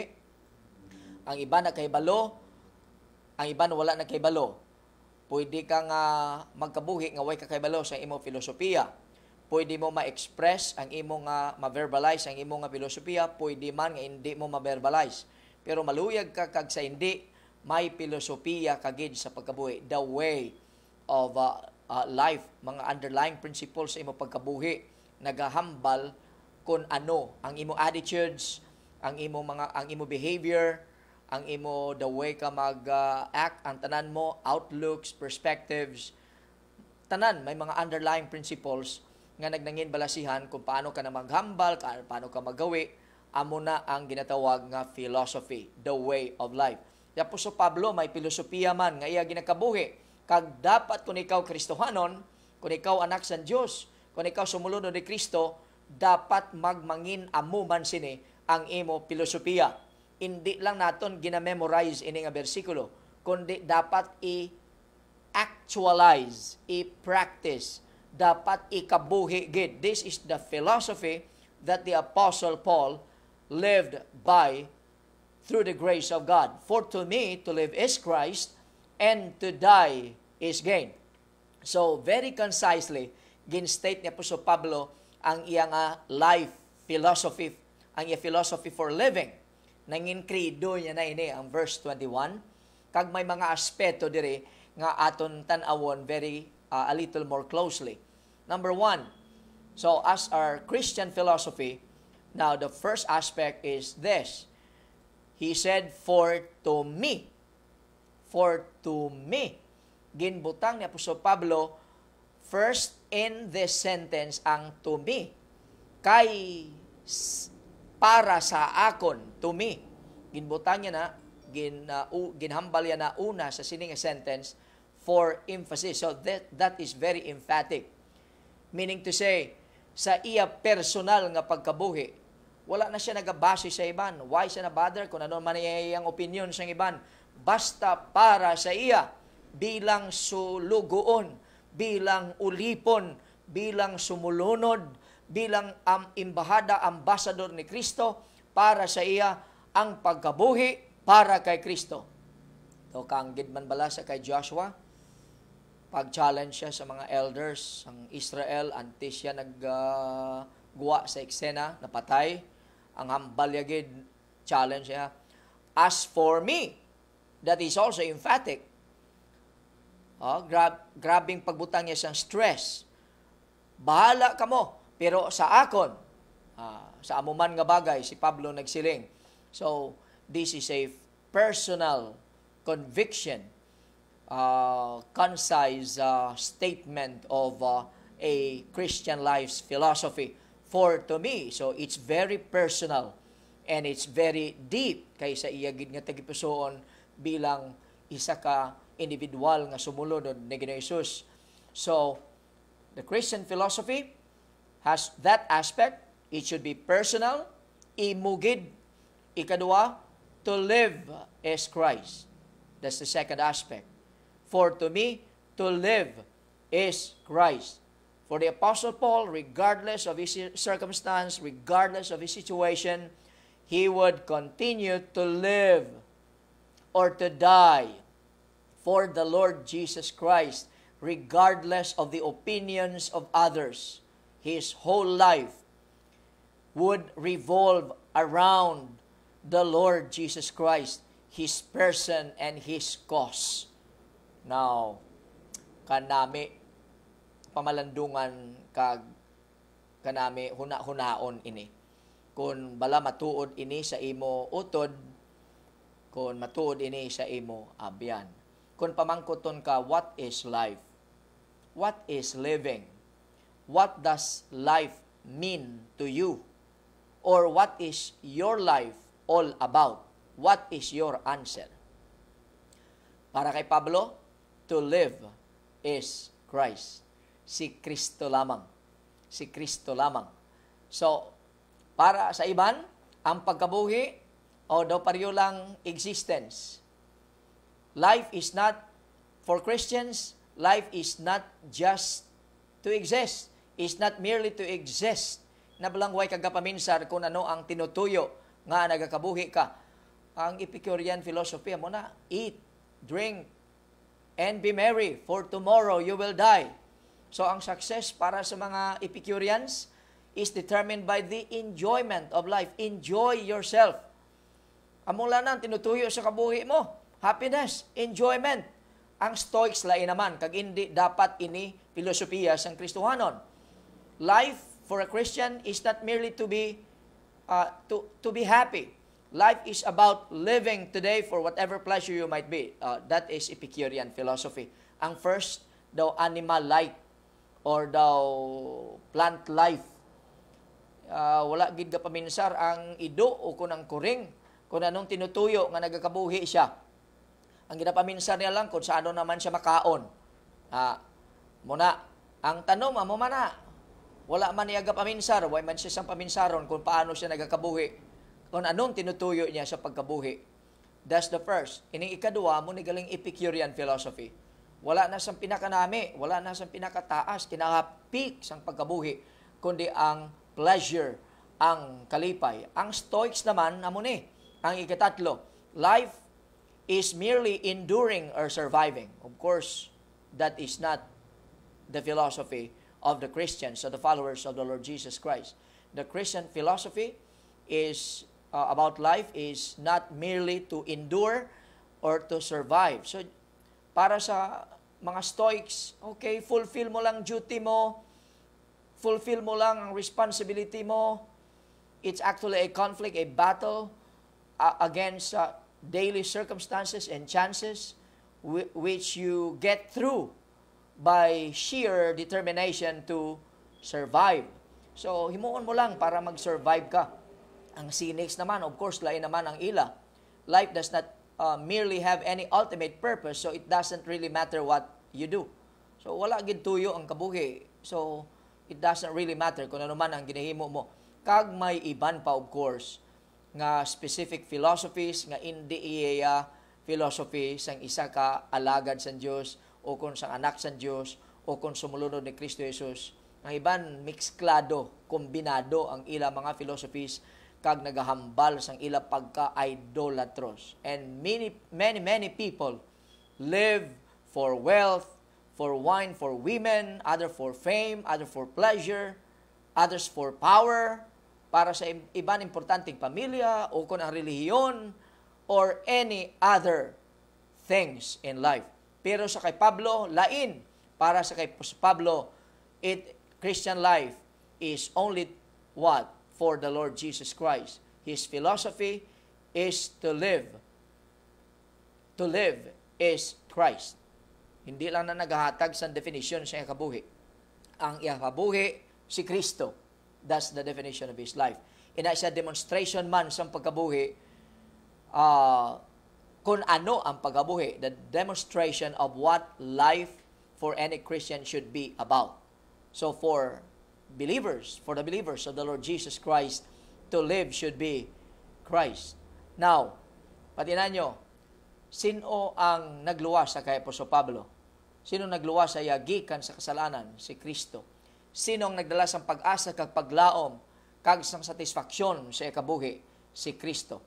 Ang iba na kay balo, ang iba na wala na kay balo. Pwede ka nga magkabuhi nga way ka kay balo sa imong filosofiya. Pwede mo ma-express ang imong nga ma-verbalize ang imong nga filosofiya, pwede man nga hindi mo ma-verbalize. Pero maluyag ka kag sa hindi, may filosofiya kagid sa pagkabuhi. The way of uh, uh, life, mga underlying principles sa imong pagkabuhi, nagahambal kung ano ang imong attitudes, ang imong mga ang imong behavior, ang imo the way ka mag-act, uh, ang tanan mo, outlooks, perspectives, tanan may mga underlying principles nga nagnangin balasihan kung paano ka na maghambal, paano ka magawi, amo na ang ginatawag nga philosophy, the way of life. Kaya po so Pablo, may filosofiya man nga iya ginakabuhi, kag dapat kung ikaw Kristohanon, kung ikaw anak sa Diyos, kung ikaw sumulunod ni Kristo, dapat magmangin amo man sini ang imo filosofiya. Hindi lang naton gina-memorize ini nga bersikulo, kundi dapat i-actualize, i-practice, dapat ikabuhi gid. This is the philosophy that the Apostle Paul lived by through the grace of God. For to me, to live is Christ, and to die is gain. So, very concisely, gin-state ni Apostol Pablo ang iyang uh, life philosophy, ang iyang philosophy for living. Nangin credo niya na ini ang verse twenty-one. Kag may mga aspeto diri nga aton tan-awon very uh, a little more closely. Number one, so as our Christian philosophy, now the first aspect is this. He said, for to me, For to me, ginbutang ni Apostol Pablo, first in this sentence ang to me, kay para sa akon, to me. Ginbutang niya na, gin, uh, u, ginhambal niya na una sa sining sentence for emphasis. So that, that is very emphatic. Meaning to say, sa iya personal nga pagkabuhi, wala na siya nagabase sa iban. Why siya na-bother kung ano man iyang opinion sa iban? Basta para sa iya, bilang sulugoon, bilang ulipon, bilang sumulunod, bilang am imbahada, ambasador ni Kristo, para sa iya ang pagkabuhi para kay Kristo. So, kaanggid man bala sa kay Joshua, pag-challenge siya sa mga elders ng Israel, antes siya nagguwa uh, sa eksena, napatay, ang hambal yagid, challenge siya. As for me, that is also emphatic. Oh, grab, grabing pagbutang niya siyang stress. Bahala ka mo, pero sa akon, ah, sa amuman nga bagay, si Pablo nagsiling. So, this is a personal conviction, uh, concise uh, statement of uh, a Christian life's philosophy. For to me, so it's very personal and it's very deep kaysa iyagid nga tagipusoon bilang isa ka individual nga sumulod ni Ginoong Hesus. So, the Christian philosophy has that aspect. It should be personal, imugid. Ikadua, to live as Christ. That's the second aspect. For to me, to live is Christ. For the Apostle Paul, regardless of his circumstance, regardless of his situation, he would continue to live or to die for the Lord Jesus Christ, regardless of the opinions of others. His whole life would revolve around the Lord Jesus Christ, His person and His cause. Now, kanami, pamalandungan kag kanami huna-hunaon ini. Kung bala matuod ini sa imo utod, kung matuod ini sa imo abyan. Kung pamangkoton ka, what is life? What is living? What does life mean to you? Or what is your life all about? What is your answer? Para kay Pablo, to live is Christ. Si Kristo lamang. Si Kristo lamang. So, para sa iban, ang pagkabuhi, o daw pariyo lang existence. Life is not, for Christians, life is not just to exist. It's not merely to exist. Nabalangway kagapaminsar kung ano ang tinutuyo nga nagakabuhi ka. Ang Epicurean philosophy mo na, eat, drink, and be merry, for tomorrow you will die. So ang success para sa mga Epicureans is determined by the enjoyment of life. Enjoy yourself. Amula na, tinutuyo sa kabuhi mo. Happiness, enjoyment. Ang Stoics lain naman, kag hindi dapat ini filosofiya sang Kristohanon. Life for a Christian is not merely to be uh, to to be happy. Life is about living today for whatever pleasure you might be. Uh, that is Epicurean philosophy. Ang first, daw animal life or daw plant life. Uh, wala gid ka paminsar ang ido o kun ang kuring kung anong tinutuyo nga nagakabuhi siya. Ang ginapaminsar niya lang kung sa ano naman siya makaon. Ah, muna, ang tanong mo man na, wala man niya paminsar, why man siya sang paminsaron kung paano siya nagakabuhi, kung anong tinutuyo niya sa pagkabuhi. That's the first. Ining ikadua mo ni galing Epicurean philosophy. Wala na sang pinakanami, wala na sang pinakataas, kinaka-peak sang pagkabuhi, kundi ang pleasure, ang kalipay. Ang Stoics naman, amo ni, ang ikatatlo, life is merely enduring or surviving. Of course, that is not the philosophy of the Christians, or the followers of the Lord Jesus Christ. The Christian philosophy is uh, about life is not merely to endure or to survive. So, para sa mga Stoics, okay, fulfill mo lang duty mo, fulfill mo lang ang responsibility mo. It's actually a conflict, a battle uh, against uh, daily circumstances and chances. whi- which you get through by sheer determination to survive. So, himuon mo lang para mag-survive ka. Ang cynics naman, of course, lain naman ang ila. Life does not uh, merely have any ultimate purpose, so it doesn't really matter what you do. So, wala gid tuyo ang kabuhi. So, it doesn't really matter kung ano man ang ginahimo mo. Kag may iban pa, of course, nga specific philosophies, nga hindi iya philosophy sang isa ka alagad sa Dios o kung sang anak sa Dios o kung sumulunod ni Kristo Jesus. Ang iban, mixklado, kombinado ang ila mga philosophies kag nagahambal sang ila pagka-idolatros. And many, many, many people live for wealth, for wine, for women, other for fame, other for pleasure, others for power, para sa iban importanteng pamilya o kung ang relihiyon or any other things in life. Pero sa kay Pablo, lain. Para sa kay Pablo, it Christian life is only what? For the Lord Jesus Christ. His philosophy is to live. To live is Christ. Hindi lang na naghahatag sa definition sa iyang kabuhi. Ang iyang kabuhi, si Kristo. That's the definition of his life. Ina siya demonstration man sa pagkabuhi, uh, kung ano ang pagkabuhi, the demonstration of what life for any Christian should be about. So for believers, for the believers of the Lord Jesus Christ, to live should be Christ. Now, patinan nyo, sino ang nagluwas sa kay Apostol Pablo? Sino nagluwas sa yagikan sa kasalanan? Si Kristo. Sino ang nagdala sa pag-asa kag paglaom kag sang satisfaksyon sa ikabuhi? Si Kristo.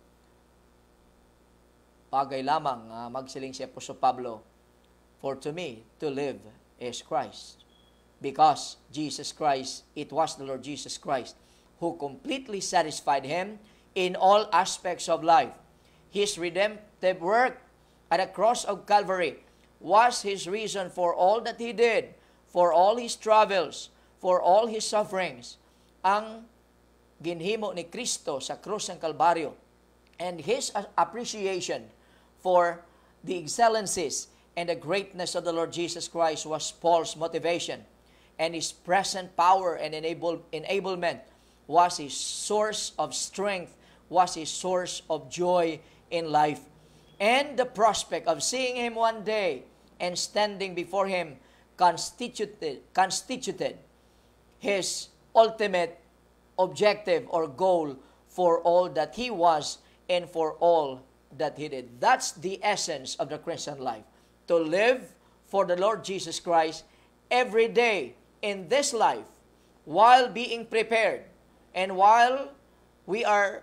Bagay lamang uh, magsiling si Apostol Pablo, for to me, to live is Christ. Because Jesus Christ, it was the Lord Jesus Christ who completely satisfied him in all aspects of life. His redemptive work at the cross of Calvary was his reason for all that he did, for all his travels, for all his sufferings. Ang ginhimo ni Kristo sa krus ng Kalbaryo and his appreciation for the excellencies and the greatness of the Lord Jesus Christ was Paul's motivation. And his present power and enable, enablement was his source of strength, was his source of joy in life. And the prospect of seeing him one day and standing before him constituted, constituted his ultimate objective or goal for all that he was and for all that he did. That's the essence of the Christian life. To live for the Lord Jesus Christ every day in this life, while being prepared and while we are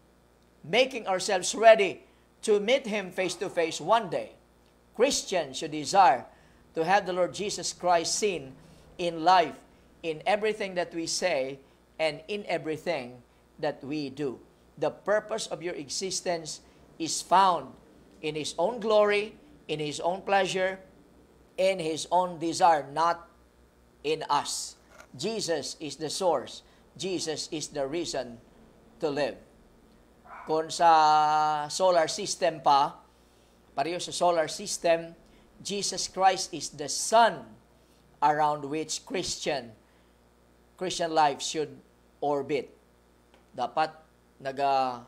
making ourselves ready to meet him face to face one day. Christians should desire to have the Lord Jesus Christ seen in life, in everything that we say, and in everything that we do. The purpose of your existence is found in his own glory, in his own pleasure, in his own desire, not in us. Jesus is the source. Jesus is the reason to live. Kung sa solar system pa, pareho sa solar system, Jesus Christ is the sun around which Christian Christian life should orbit. Dapat naga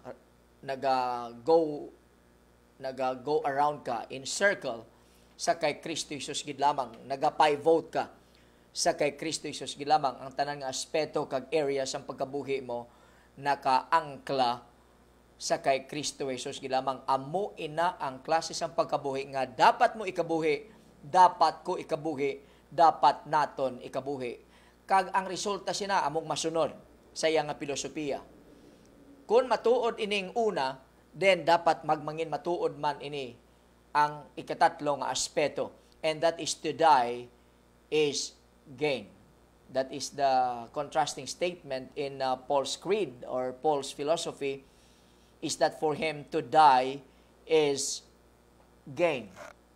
naga go naga go around ka in circle sa kay Kristo Jesus gid lamang, naga pivot ka sa kay Kristo Jesus gilamang. Ang tanan nga aspeto kag area sa pagkabuhi mo nakaangkla sa kay Kristo Jesus gilamang. Amo ina ang klase sa pagkabuhi nga dapat mo ikabuhi, dapat ko ikabuhi, dapat naton ikabuhi. Kag ang resulta sina among masunod sa iya nga filosofiya. Kung matuod ining una, then dapat magmangin matuod man ini ang ikatatlo nga aspeto, and that is to die is gain. That is the contrasting statement in uh, Paul's creed or Paul's philosophy, is that for him to die is gain.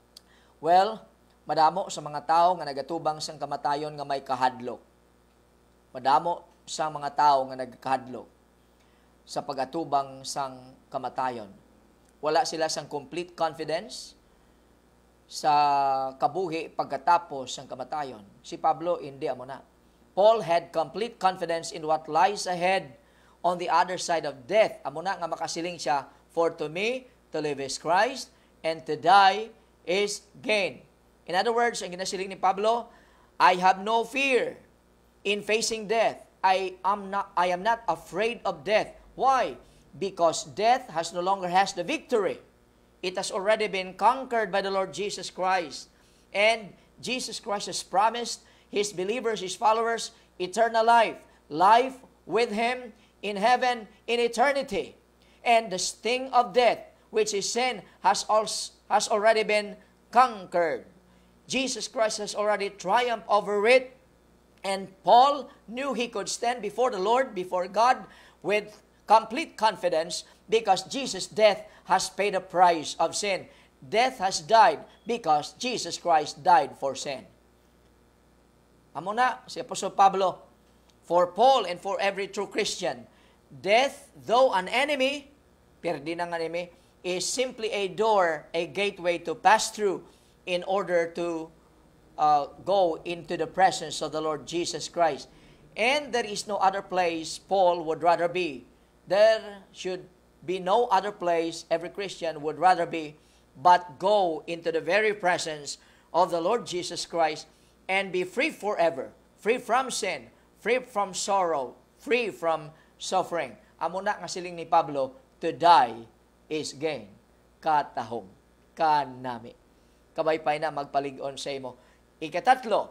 Well, madamo sa mga tao nga nagatubang sang kamatayon nga may kahadlok. Madamo sa mga tao nga nagkahadlok sa pagatubang sang kamatayon. Wala sila sang complete confidence sa kabuhi pagkatapos ng kamatayon. Si Pablo, hindi amo na. Paul had complete confidence in what lies ahead on the other side of death. Amo na nga makasiling siya, for to me, to live is Christ, and to die is gain. In other words, ang ginasiling ni Pablo, I have no fear in facing death. I am not, I am not afraid of death. Why? Because death has no longer has the victory. It has already been conquered by the Lord Jesus Christ. And Jesus Christ has promised His believers, His followers, eternal life. Life with Him in heaven in eternity. And the sting of death, which is sin, has, also, has already been conquered. Jesus Christ has already triumphed over it. And Paul knew he could stand before the Lord, before God, with complete confidence because Jesus' death has paid the price of sin. Death has died because Jesus Christ died for sin. Amo na, si Apostol Pablo, for Paul and for every true Christian, death, though an enemy, perdi ng enemy, is simply a door, a gateway to pass through in order to uh, go into the presence of the Lord Jesus Christ. And there is no other place Paul would rather be. There should be no other place every Christian would rather be but go into the very presence of the Lord Jesus Christ and be free forever, free from sin, free from sorrow, free from suffering. Amo na nga siling ni Pablo, to die is gain. Katahom, kanami. Kabaypay na magpalig-on sa imo. Ikatatlo,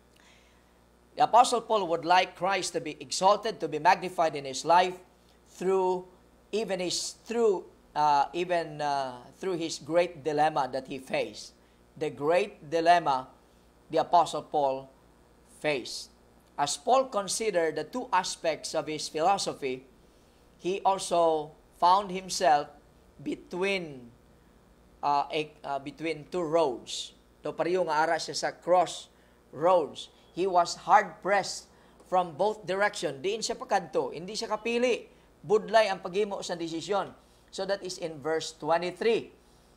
the Apostle Paul would like Christ to be exalted, to be magnified in his life through even his through uh, even uh, through his great dilemma that he faced. The great dilemma the Apostle Paul faced. As Paul considered the two aspects of his philosophy, he also found himself between uh, a, uh, between two roads. To pariyo nga ara siya sa cross roads. He was hard pressed from both direction. Diin siya pakadto, hindi siya kapili. Budlay ang paghimo sa desisyon. So that is in verse twenty-three.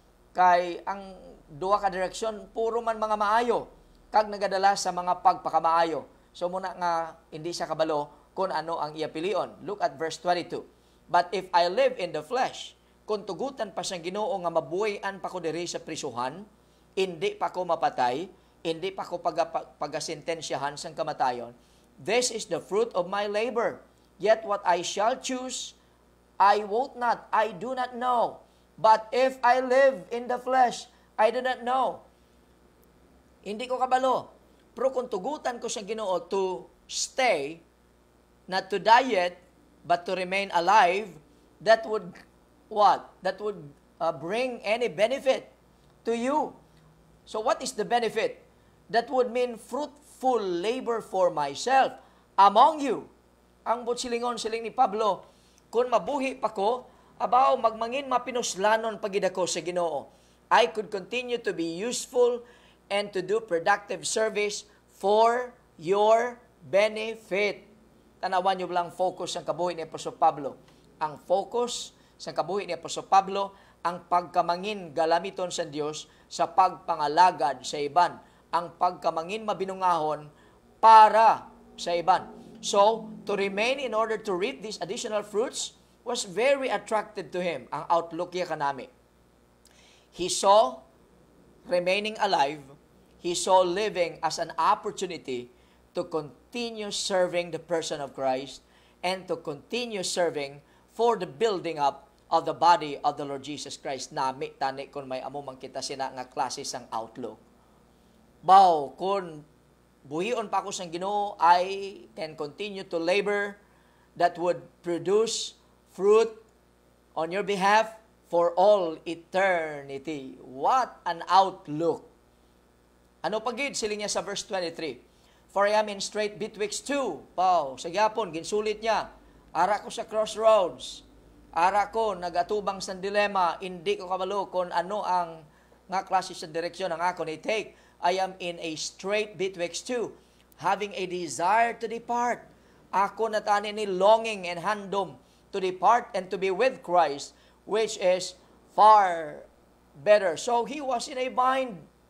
Kay ang duha ka direksyon puro man mga maayo kag nagadala sa mga pagpakamaayo. So muna nga hindi siya kabalo kung ano ang iya pilion. Look at verse twenty-two. But if I live in the flesh, kung tugutan pa siyang Ginoo nga mabuhayan pa ko diri sa prisuhan, hindi pa ko mapatay, hindi pa ko pag pagasintensyahan sang kamatayon, this is the fruit of my labor. Yet what I shall choose, I wot not, I do not know. But if I live in the flesh, I do not know. Hindi ko kabalo. Pero kung tugutan ko siyang Ginoo to stay, not to die yet, but to remain alive, that would, what? That would uh, bring any benefit to you. So what is the benefit? That would mean fruitful labor for myself among you. Ang butsilingon siling ni Pablo, kung mabuhi pa ko, abaw magmangin mapinuslanon pagid ako sa Ginoo. I could continue to be useful and to do productive service for your benefit. Tanawan nyo lang focus ng kabuhi ni Apostol Pablo. Ang focus sa kabuhi ni Apostol Pablo, ang pagkamangin galamiton sa Dios sa pagpangalagad sa iban. Ang pagkamangin mabinungahon para sa iban. So, to remain in order to reap these additional fruits was very attractive to him. Ang outlook niya kanami. He saw remaining alive, he saw living as an opportunity to continue serving the person of Christ and to continue serving for the building up of the body of the Lord Jesus Christ. Nami, tani, kung may amo man kita sina nga klase sang outlook. Baw, kung buhion pa ako sa Ginoo, I can continue to labor that would produce fruit on your behalf for all eternity. What an outlook! Ano pagid siling niya sa verse twenty-three? For I am in strait betwixt two. Wow, sa gyapon ginsulit niya. Ara ko sa crossroads. Ara ko nagatubang sa dilema, hindi ko kabalo kung ano ang nga klase sa direksyon ang ako ni take. I am in a strait betwixt two, having a desire to depart. Ako natani ni longing and handom to depart and to be with Christ, which is far better. So he was in a bind.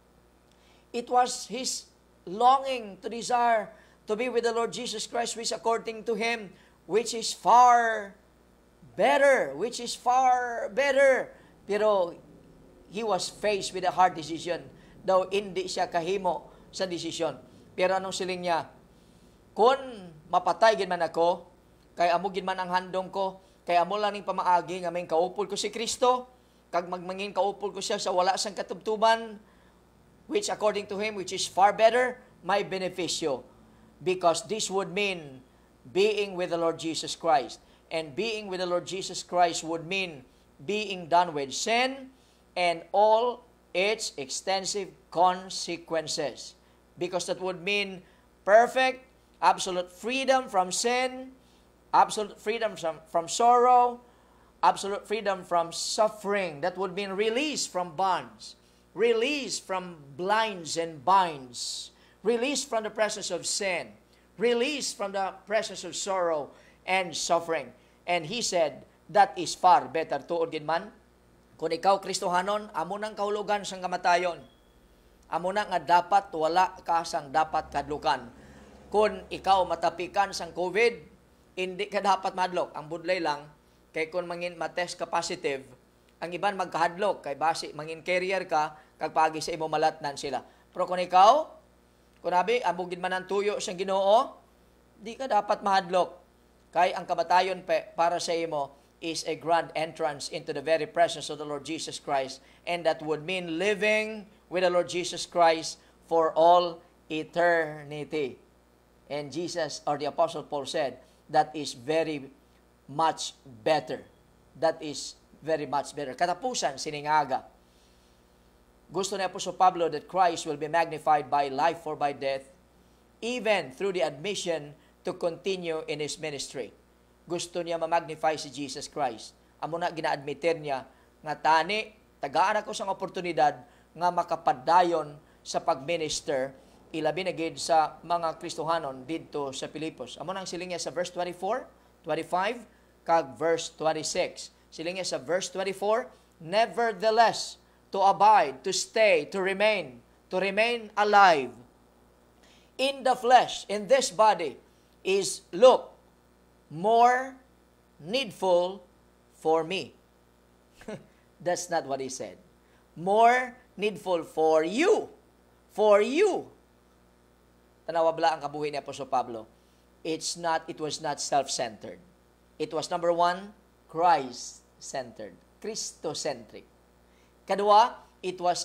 It was his longing to desire to be with the Lord Jesus Christ, which according to him, which is far better, which is far better. Pero he was faced with a hard decision. Daw hindi siya kahimo sa desisyon. Pero anong siling niya? Kung mapatay gid man ako, kay amo gid man ang handong ko, kay amo lang ning pamaagi nga may kaupol ko si Kristo, kag magmangin kaupol ko siya sa wala sang katubtuban, which according to him, which is far better, may beneficio. Because this would mean being with the Lord Jesus Christ. And being with the Lord Jesus Christ would mean being done with sin and all its extensive consequences. Because that would mean perfect, absolute freedom from sin, absolute freedom from, from sorrow, absolute freedom from suffering. That would mean release from bonds, release from blinds and binds, release from the presence of sin, release from the presence of sorrow and suffering. And he said, that is far better. Tuod gid man, kung ikaw Kristohanon, amo nang kahulugan sang kamatayon. Amo na nga dapat wala ka sang dapat kadlukan. Kung ikaw matapikan sang COVID, hindi ka dapat madlok. Ang budlay lang, kay kung mangin matest ka positive, ang iban magkahadlok, kay basi mangin carrier ka, kag pagi sa imo malatnan sila. Pero kung ikaw, kung nabi, amugin man ang tuyo sa Ginoo, di ka dapat mahadlok. Kay ang kamatayon pe, para sa imo is a grand entrance into the very presence of the Lord Jesus Christ. And that would mean living with the Lord Jesus Christ for all eternity. And Jesus, or the Apostle Paul said, that is very much better. That is very much better. Katapusan, siningaga. Gusto ni Apostle Pablo that Christ will be magnified by life or by death, even through the admission to continue in His ministry. Gusto niya ma-magnify si Jesus Christ. Amo na gina-admitir niya nga tani, tagaan ako sang oportunidad nga makapadayon sa pag-minister, ilabi na gid sa mga Kristohanon didto sa Pilipos. Amo nang siling niya sa verse twenty-four, twenty-five, kag verse twenty-six. Siling niya sa verse twenty-four, nevertheless, to abide, to stay, to remain, to remain alive in the flesh, in this body, is, look, more needful for me. That's not what he said. More needful for you. For you. Tanawa bala ang kabuhi ni Apostol Pablo. It's not, it was not self-centered. It was number one, Christ-centered. Christocentric. Kadua, it was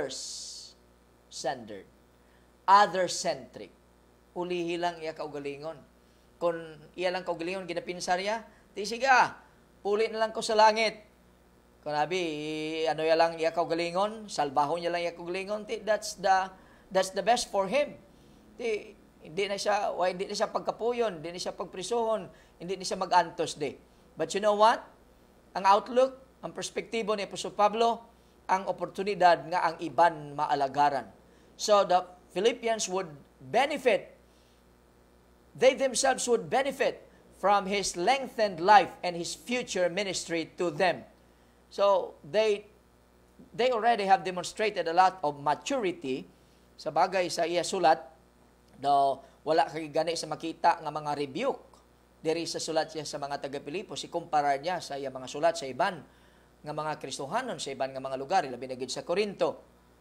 others-centered. Other-centric. Ulihi lang iya kaugalingon. Kung iya lang kaugalingon, ginapinsarya, di siga, uli na lang ko sa langit. Kung nabi, ano ya lang iya kaugalingon, salbahon niya lang iya kaugalingon, that's the, that's the best for him. Di, hindi na siya, why, hindi na siya pagkapuyon, hindi na siya pagprisuhon, hindi na siya mag-antos di. But you know what? Ang outlook, ang perspektibo ni Apostol Pablo, ang oportunidad nga ang iban maalagaran. So the Philippians would benefit, they themselves would benefit from his lengthened life and his future ministry to them. So they they already have demonstrated a lot of maturity sa bagay sa iya sulat, daw wala kay gani sa makita nga mga rebuke diri sa sulat siya sa mga taga-Pilipos, ikumpara niya sa iya mga sulat sa iban nga mga Kristohanon sa iban nga mga lugar, labi na gid sa Corinto.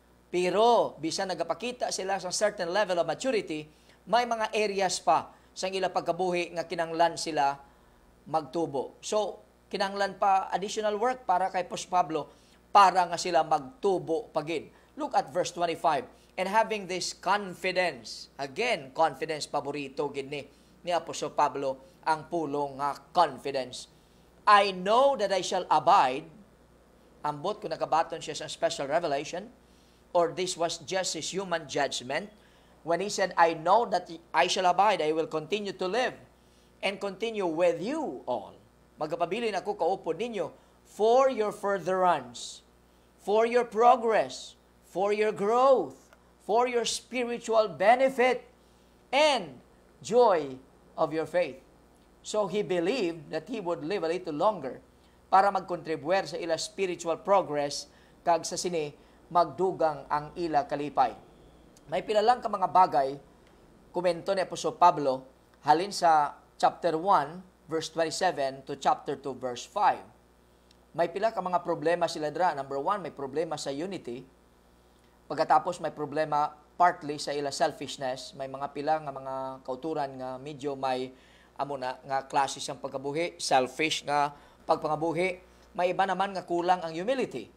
Pero bisan nagapakita sila sa certain level of maturity, may mga areas pa sa ila pagkabuhi nga kinanglan sila magtubo. So kinanglan pa additional work para kay Apostol Pablo para nga sila magtubo pagid. Look at verse twenty-five. And having this confidence, again, confidence, paborito gid ni, ni Apostol Pablo ang pulong nga confidence. I know that I shall abide, ambot kung nakabaton siya sa special revelation, or this was just his human judgment, when he said, I know that I shall abide, I will continue to live, and continue with you all. Magpabilin ako kaupod ninyo, for your furtherance, for your progress, for your growth, for your spiritual benefit, and joy of your faith. So he believed that he would live a little longer para magkontribuer sa ila spiritual progress kag sa sini magdugang ang ila kalipay. May pila lang ka mga bagay, komento ni Apostol Pablo, halin sa chapter one, verse twenty-seven to chapter two, verse five. May pila ka mga problema sila dra. Number one, may problema sa unity. Pagkatapos may problema partly sa ila selfishness. May mga pila nga mga kauturan nga medyo may amo na nga klase siyang pagkabuhi, selfish nga pagpangabuhi. May iba naman nga kulang ang humility.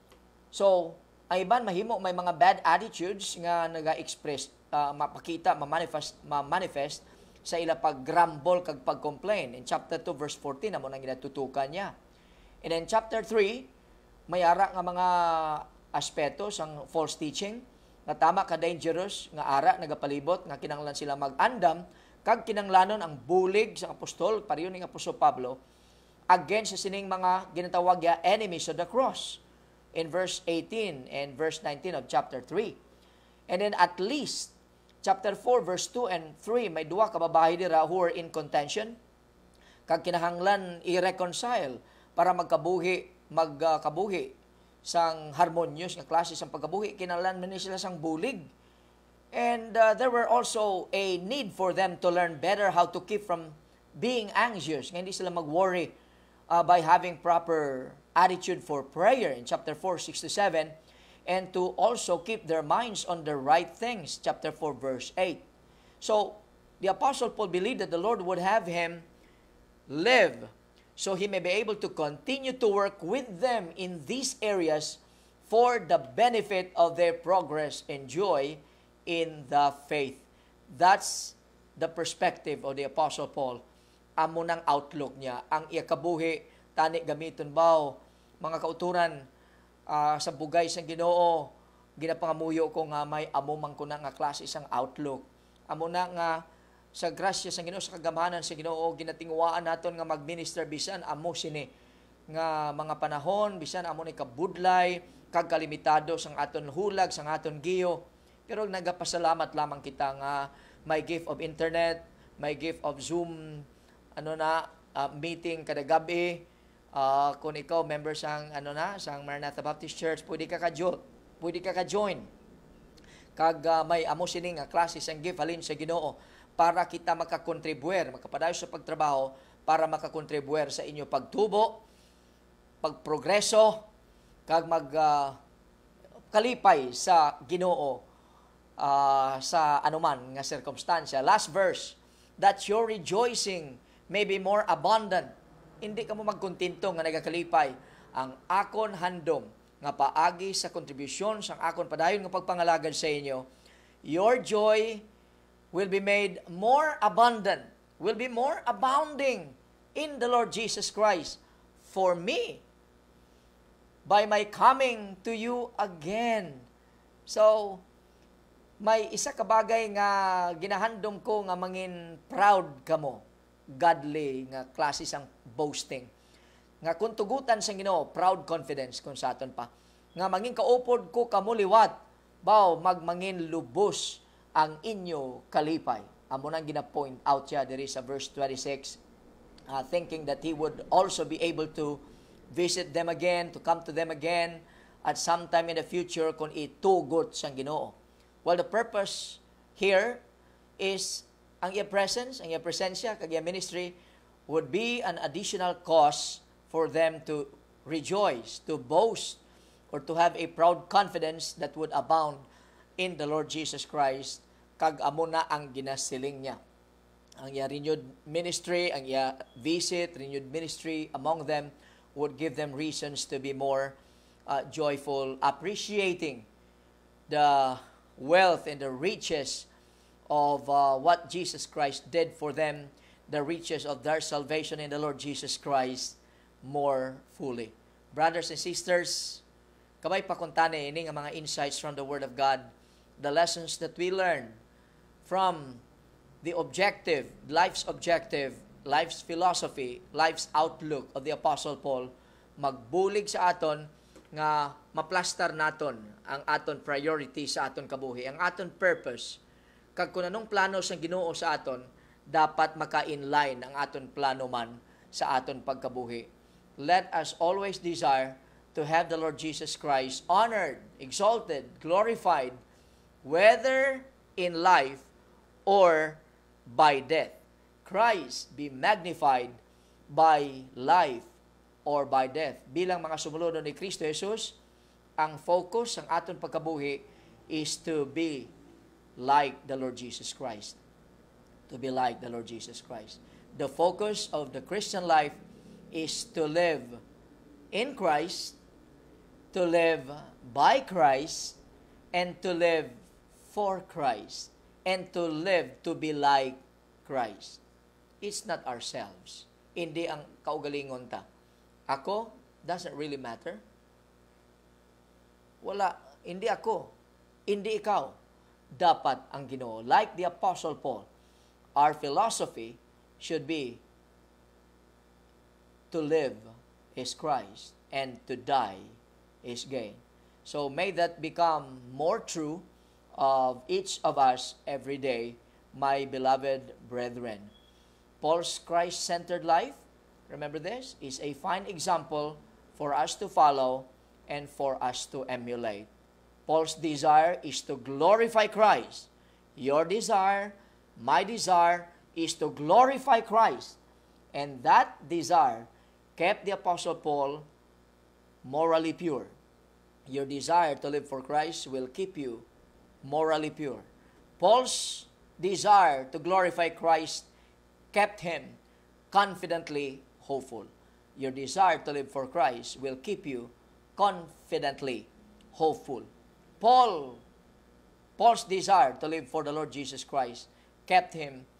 So, ang iban mahimo may mga bad attitudes nga naga-express, uh, mapakita, ma-manifest, ma-manifest sa ila pag-grumble kag pag-complain. In chapter two, verse fourteen, amo nang ginatutukan niya. And in chapter three, may ara nga mga aspeto sang false teaching, nga tama ka dangerous, nga ara nagapalibot, nga kinanglan sila mag-andam, kag kinanglanon ang bulig sa apostol, pariyon ng Apostol Pablo, against sa sining mga ginatawag ya enemies of the cross. In verse eighteen and verse nineteen of chapter three. And then at least, chapter four, verse two and three, may duwa ka babae dira who are in contention, kag kinahanglan i-reconcile para magkabuhi, magkabuhi sang harmonious nga klase sang pagkabuhi, kinahanglan man sila sang bulig. And uh, there were also a need for them to learn better how to keep from being anxious, nga hindi sila mag-worry uh, by having proper attitude for prayer in chapter four, six to seven, and to also keep their minds on the right things, chapter four, verse eight. So, the Apostle Paul believed that the Lord would have him live so he may be able to continue to work with them in these areas for the benefit of their progress and joy in the faith. That's the perspective of the Apostle Paul. Amo nang outlook niya. Ang iyakabuhi, tani gamiton baw, mga kauturan uh, sa bugay sa Ginoo, ginapangamuyo ko nga may amo man ko na nga klase isang outlook. Amo na nga sa grasya sa Ginoo, sa kagamahanan sa Ginoo, ginatingwaan naton nga mag-minister bisan amo sini nga mga panahon, bisan amo ni kabudlay, kag kalimitado sang aton hulag, sang aton giyo. Pero nagapasalamat lamang kita nga may gift of internet, may gift of Zoom, ano na, uh, meeting kada gabi. Uh, kung ikaw member sang ano na sang Maranatha Baptist Church, pwede ka ka-join, pwede ka ka-join. Kag uh, may amo sining nga klase sang gift halin sa Ginoo para kita makakontribuer, makapadayon sa pagtrabaho para makakontribuer sa inyo pagtubo, pagprogreso, kag mag uh, kalipay sa Ginoo uh, sa anuman nga circumstansya. Last verse, that your rejoicing may be more abundant. Hindi ka mo magkontinto nga nagakalipay ang akon handom nga paagi sa kontribusyon sang akon padayon nga pagpangalagad sa inyo. Your joy will be made more abundant, will be more abounding in the Lord Jesus Christ for me by my coming to you again. So, may isa ka bagay nga ginahandom ko nga mangin proud kamo. Godly nga klase sang boasting. Nga kung tugutan sa Ginoo, proud confidence kung sa aton pa. Nga mangin kaupod ko kamuliwat, baw magmangin lubos ang inyo kalipay. Amo nang gina-point out siya diri sa verse twenty-six, uh, thinking that he would also be able to visit them again, to come to them again at some time in the future kung itugot sang Ginoo. Well, the purpose here is ang iya presence, ang iya presensya, kag iya ministry would be an additional cause for them to rejoice, to boast, or to have a proud confidence that would abound in the Lord Jesus Christ, kag amo na ang ginasiling niya. Ang iya renewed ministry, ang iya visit, renewed ministry among them would give them reasons to be more uh, joyful, appreciating the wealth and the riches of uh, what Jesus Christ did for them, the riches of their salvation in the Lord Jesus Christ more fully. Brothers and sisters, kamay pakuntane ini nga mga insights from the Word of God, the lessons that we learn from the objective, life's objective, life's philosophy, life's outlook of the Apostle Paul, magbulig sa aton nga maplastar naton ang aton priority sa aton kabuhi, ang aton purpose. Kag kung anong plano sa Ginoo sa aton, dapat maka-inline ang aton plano man sa aton pagkabuhi. Let us always desire to have the Lord Jesus Christ honored, exalted, glorified whether in life or by death. Christ be magnified by life or by death. Bilang mga sumulunod ni Kristo Jesus, ang focus ng aton pagkabuhi is to be like the Lord Jesus Christ. To be like the Lord Jesus Christ. The focus of the Christian life is to live in Christ, to live by Christ, and to live for Christ, and to live to be like Christ. It's not ourselves. Hindi ang kaugalingon ta. Ako, doesn't really matter. Wala, hindi ako. Hindi ikaw. Dapat ang Ginoo. Like the Apostle Paul, our philosophy should be to live is Christ and to die is gain. So may that become more true of each of us every day, my beloved brethren. Paul's Christ-centered life, remember this, is a fine example for us to follow and for us to emulate. Paul's desire is to glorify Christ. Your desire, my desire, is to glorify Christ. And that desire kept the Apostle Paul morally pure. Your desire to live for Christ will keep you morally pure. Paul's desire to glorify Christ kept him confidently hopeful. Your desire to live for Christ will keep you confidently hopeful. Paul, Paul's desire to live for the Lord Jesus Christ kept him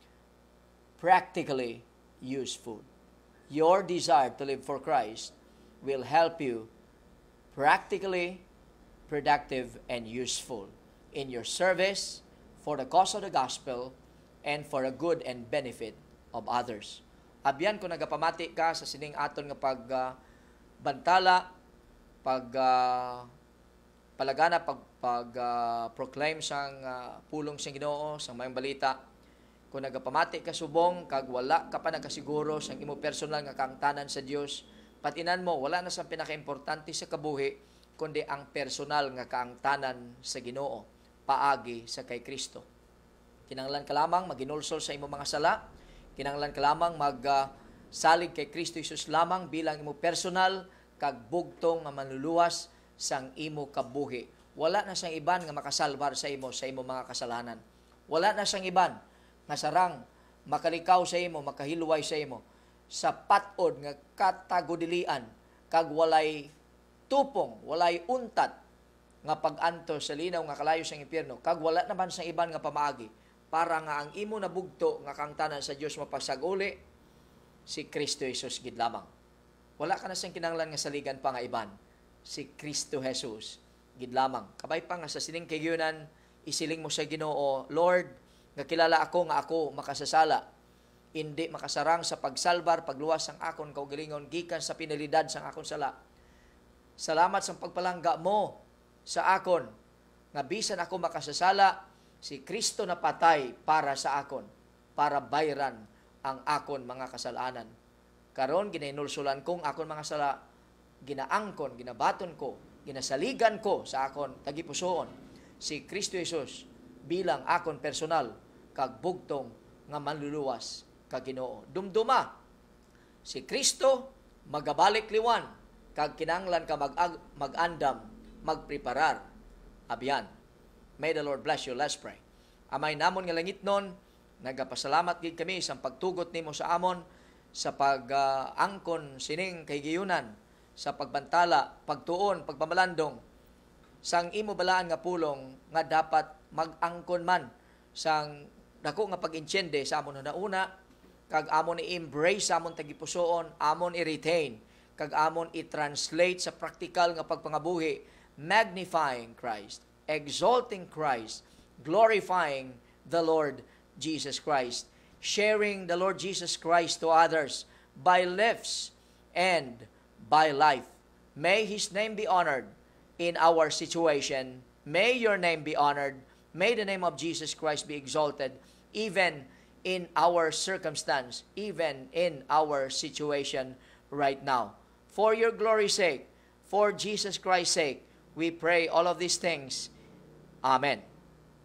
practically useful. Your desire to live for Christ will help you practically productive and useful in your service for the cause of the gospel and for the good and benefit of others. Abyan kung nagapamati ka sa sining aton nga pag uh, bantala, pag uh, palagana, pag, pag uh, proclaim sang uh, pulong siyang Ginoo, sang mayong balita, kung nagapamati ka subong, kag wala ka pa nakasiguro sang imo personal nga kaangtanan sa Dios, patinan mo, wala na sang pinaka-importante sa kabuhi, kundi ang personal nga kaangtanan sa Ginoo, paagi sa kay Kristo. Kinahanglan ka lamang maginulsol sa imo mga sala, kinahanglan ka lamang magsalig uh, kay Kristo Jesus lamang bilang imo personal kag bugtong nga manluluwas sang imo kabuhi. Wala na sang iban nga makasalbar sa imo sa imo mga kasalanan. Wala na sang iban nga sarang makalikaw sa imo, makahilway sa imo sa patod nga katagudilian kag walay tupong, walay untat nga pag-anto sa linaw nga kalayo sang impyerno kag wala naman sang iban nga pamaagi para nga ang imo nabugto nga kangtanan sa Dios mapasaguli si Kristo Jesus gid lamang. Wala ka na sang kinahanglan nga saligan pa nga iban. Si Kristo Jesus gid lamang. Kabay pa nga sa sining kayunan isiling mo sa Ginoo, Lord, nga kilala ako nga ako makasasala. Hindi makasarang sa pagsalbar, pagluwas sang akon kaugalingon gikan sa pinalidad sang akon sala. Salamat sa pagpalangga mo sa akon nga bisan ako makasasala, si Kristo na patay para sa akon, para bayran ang akon mga kasalanan. Karon ginainulsulan kong akon mga sala, ginaangkon, ginabaton ko, ginasaligan ko sa akon tagipusoon si Kristo Jesus bilang akon personal kag bugtong nga manluluwas kag Ginoo. Dumduma si Kristo magabalik liwan kag kinahanglan ka mag mag-andam, magpreparar. Abyan. May the Lord bless you. Let's pray. Amay namon nga langit nun, nagapasalamat gid kami sa pagtugot nimo sa amon sa pag-angkon uh, sining kay giyunan, sa pagbantala, pagtuon, pagpamalandong sang imo balaan nga pulong nga dapat mag-angkon man sang dako nga pag-insyende sa amon una kag amon i-embrace sa amon tagipusoon, amon i-retain kag amon i-translate sa practical nga pagpangabuhi, magnifying Christ, exalting Christ, glorifying the Lord Jesus Christ, sharing the Lord Jesus Christ to others by lips and by life. May His name be honored in our situation. May your name be honored. May the name of Jesus Christ be exalted even in our circumstance, even in our situation right now. For your glory's sake, for Jesus Christ's sake, we pray all of these things. Amen.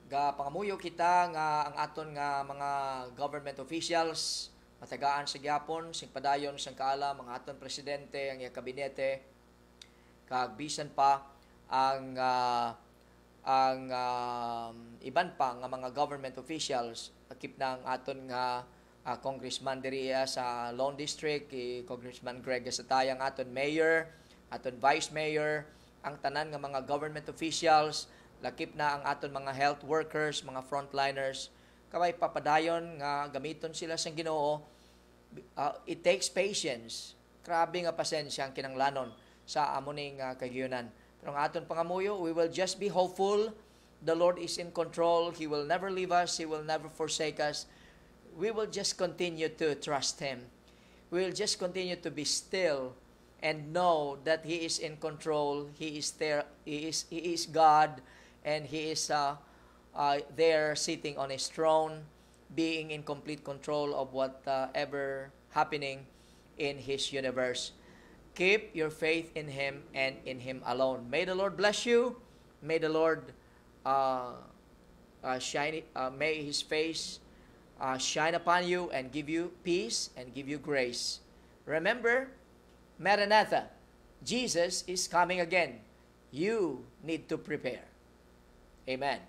ga pangamuyo kita nga ang aton nga mga government officials matagaan sa gyapon sing padayon sang kaala mga aton presidente ang iya kabinete kag bisan pa ang uh, ang uh, iban pa nga mga government officials akip na ang aton nga uh, congressman diri sa Lone District, eh, Congressman Greg Satayang, aton mayor, aton vice mayor, ang tanan nga mga government officials, lakip na ang aton mga health workers, mga frontliners, kaway papadayon nga gamiton sila sa Ginoo. Uh, it takes patience. Grabe nga pasensya ang kinanglanon sa amuning uh, kagiyunan. Pero ang aton pangamuyo, we will just be hopeful. The Lord is in control. He will never leave us. He will never forsake us. We will just continue to trust Him. We will just continue to be still and know that He is in control. He is there. He is, he is God, and He is uh, uh, there sitting on His throne, being in complete control of whatever happening in His universe. Keep your faith in Him and in Him alone. May the Lord bless you. May the Lord uh, uh, shine. Uh, may His face uh, shine upon you and give you peace and give you grace. Remember, Maranatha, Jesus is coming again. You need to prepare. Amen.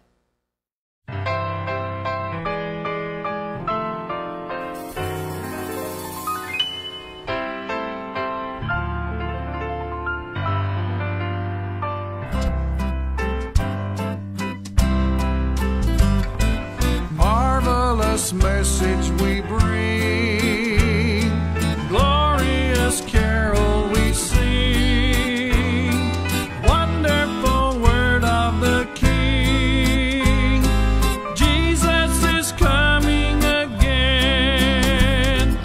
Message we bring, glorious carol we sing, wonderful word of the King. Jesus is coming again,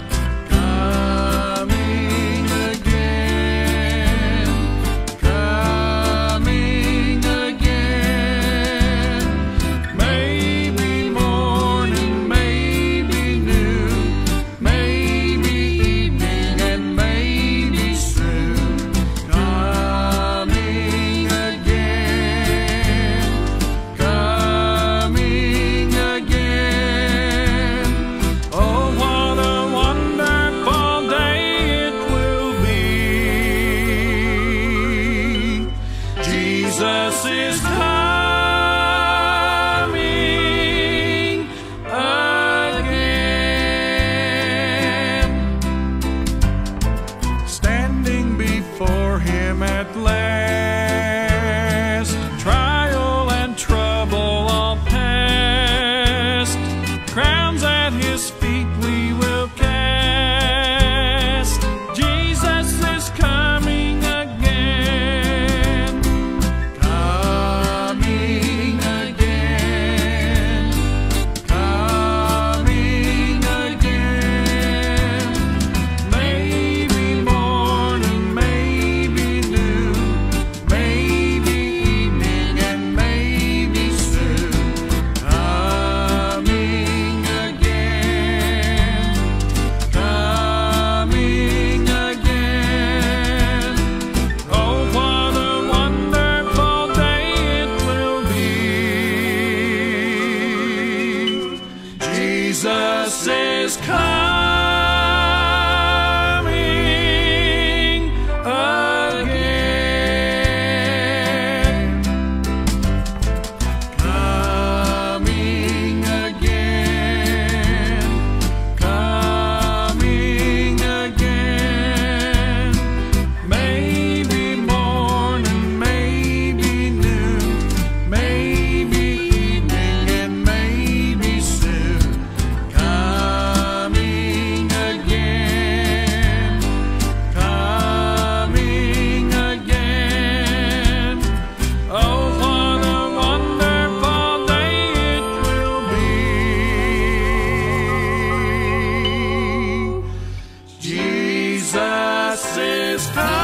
coming again, coming again. Maybe morning, maybe Jesus is coming.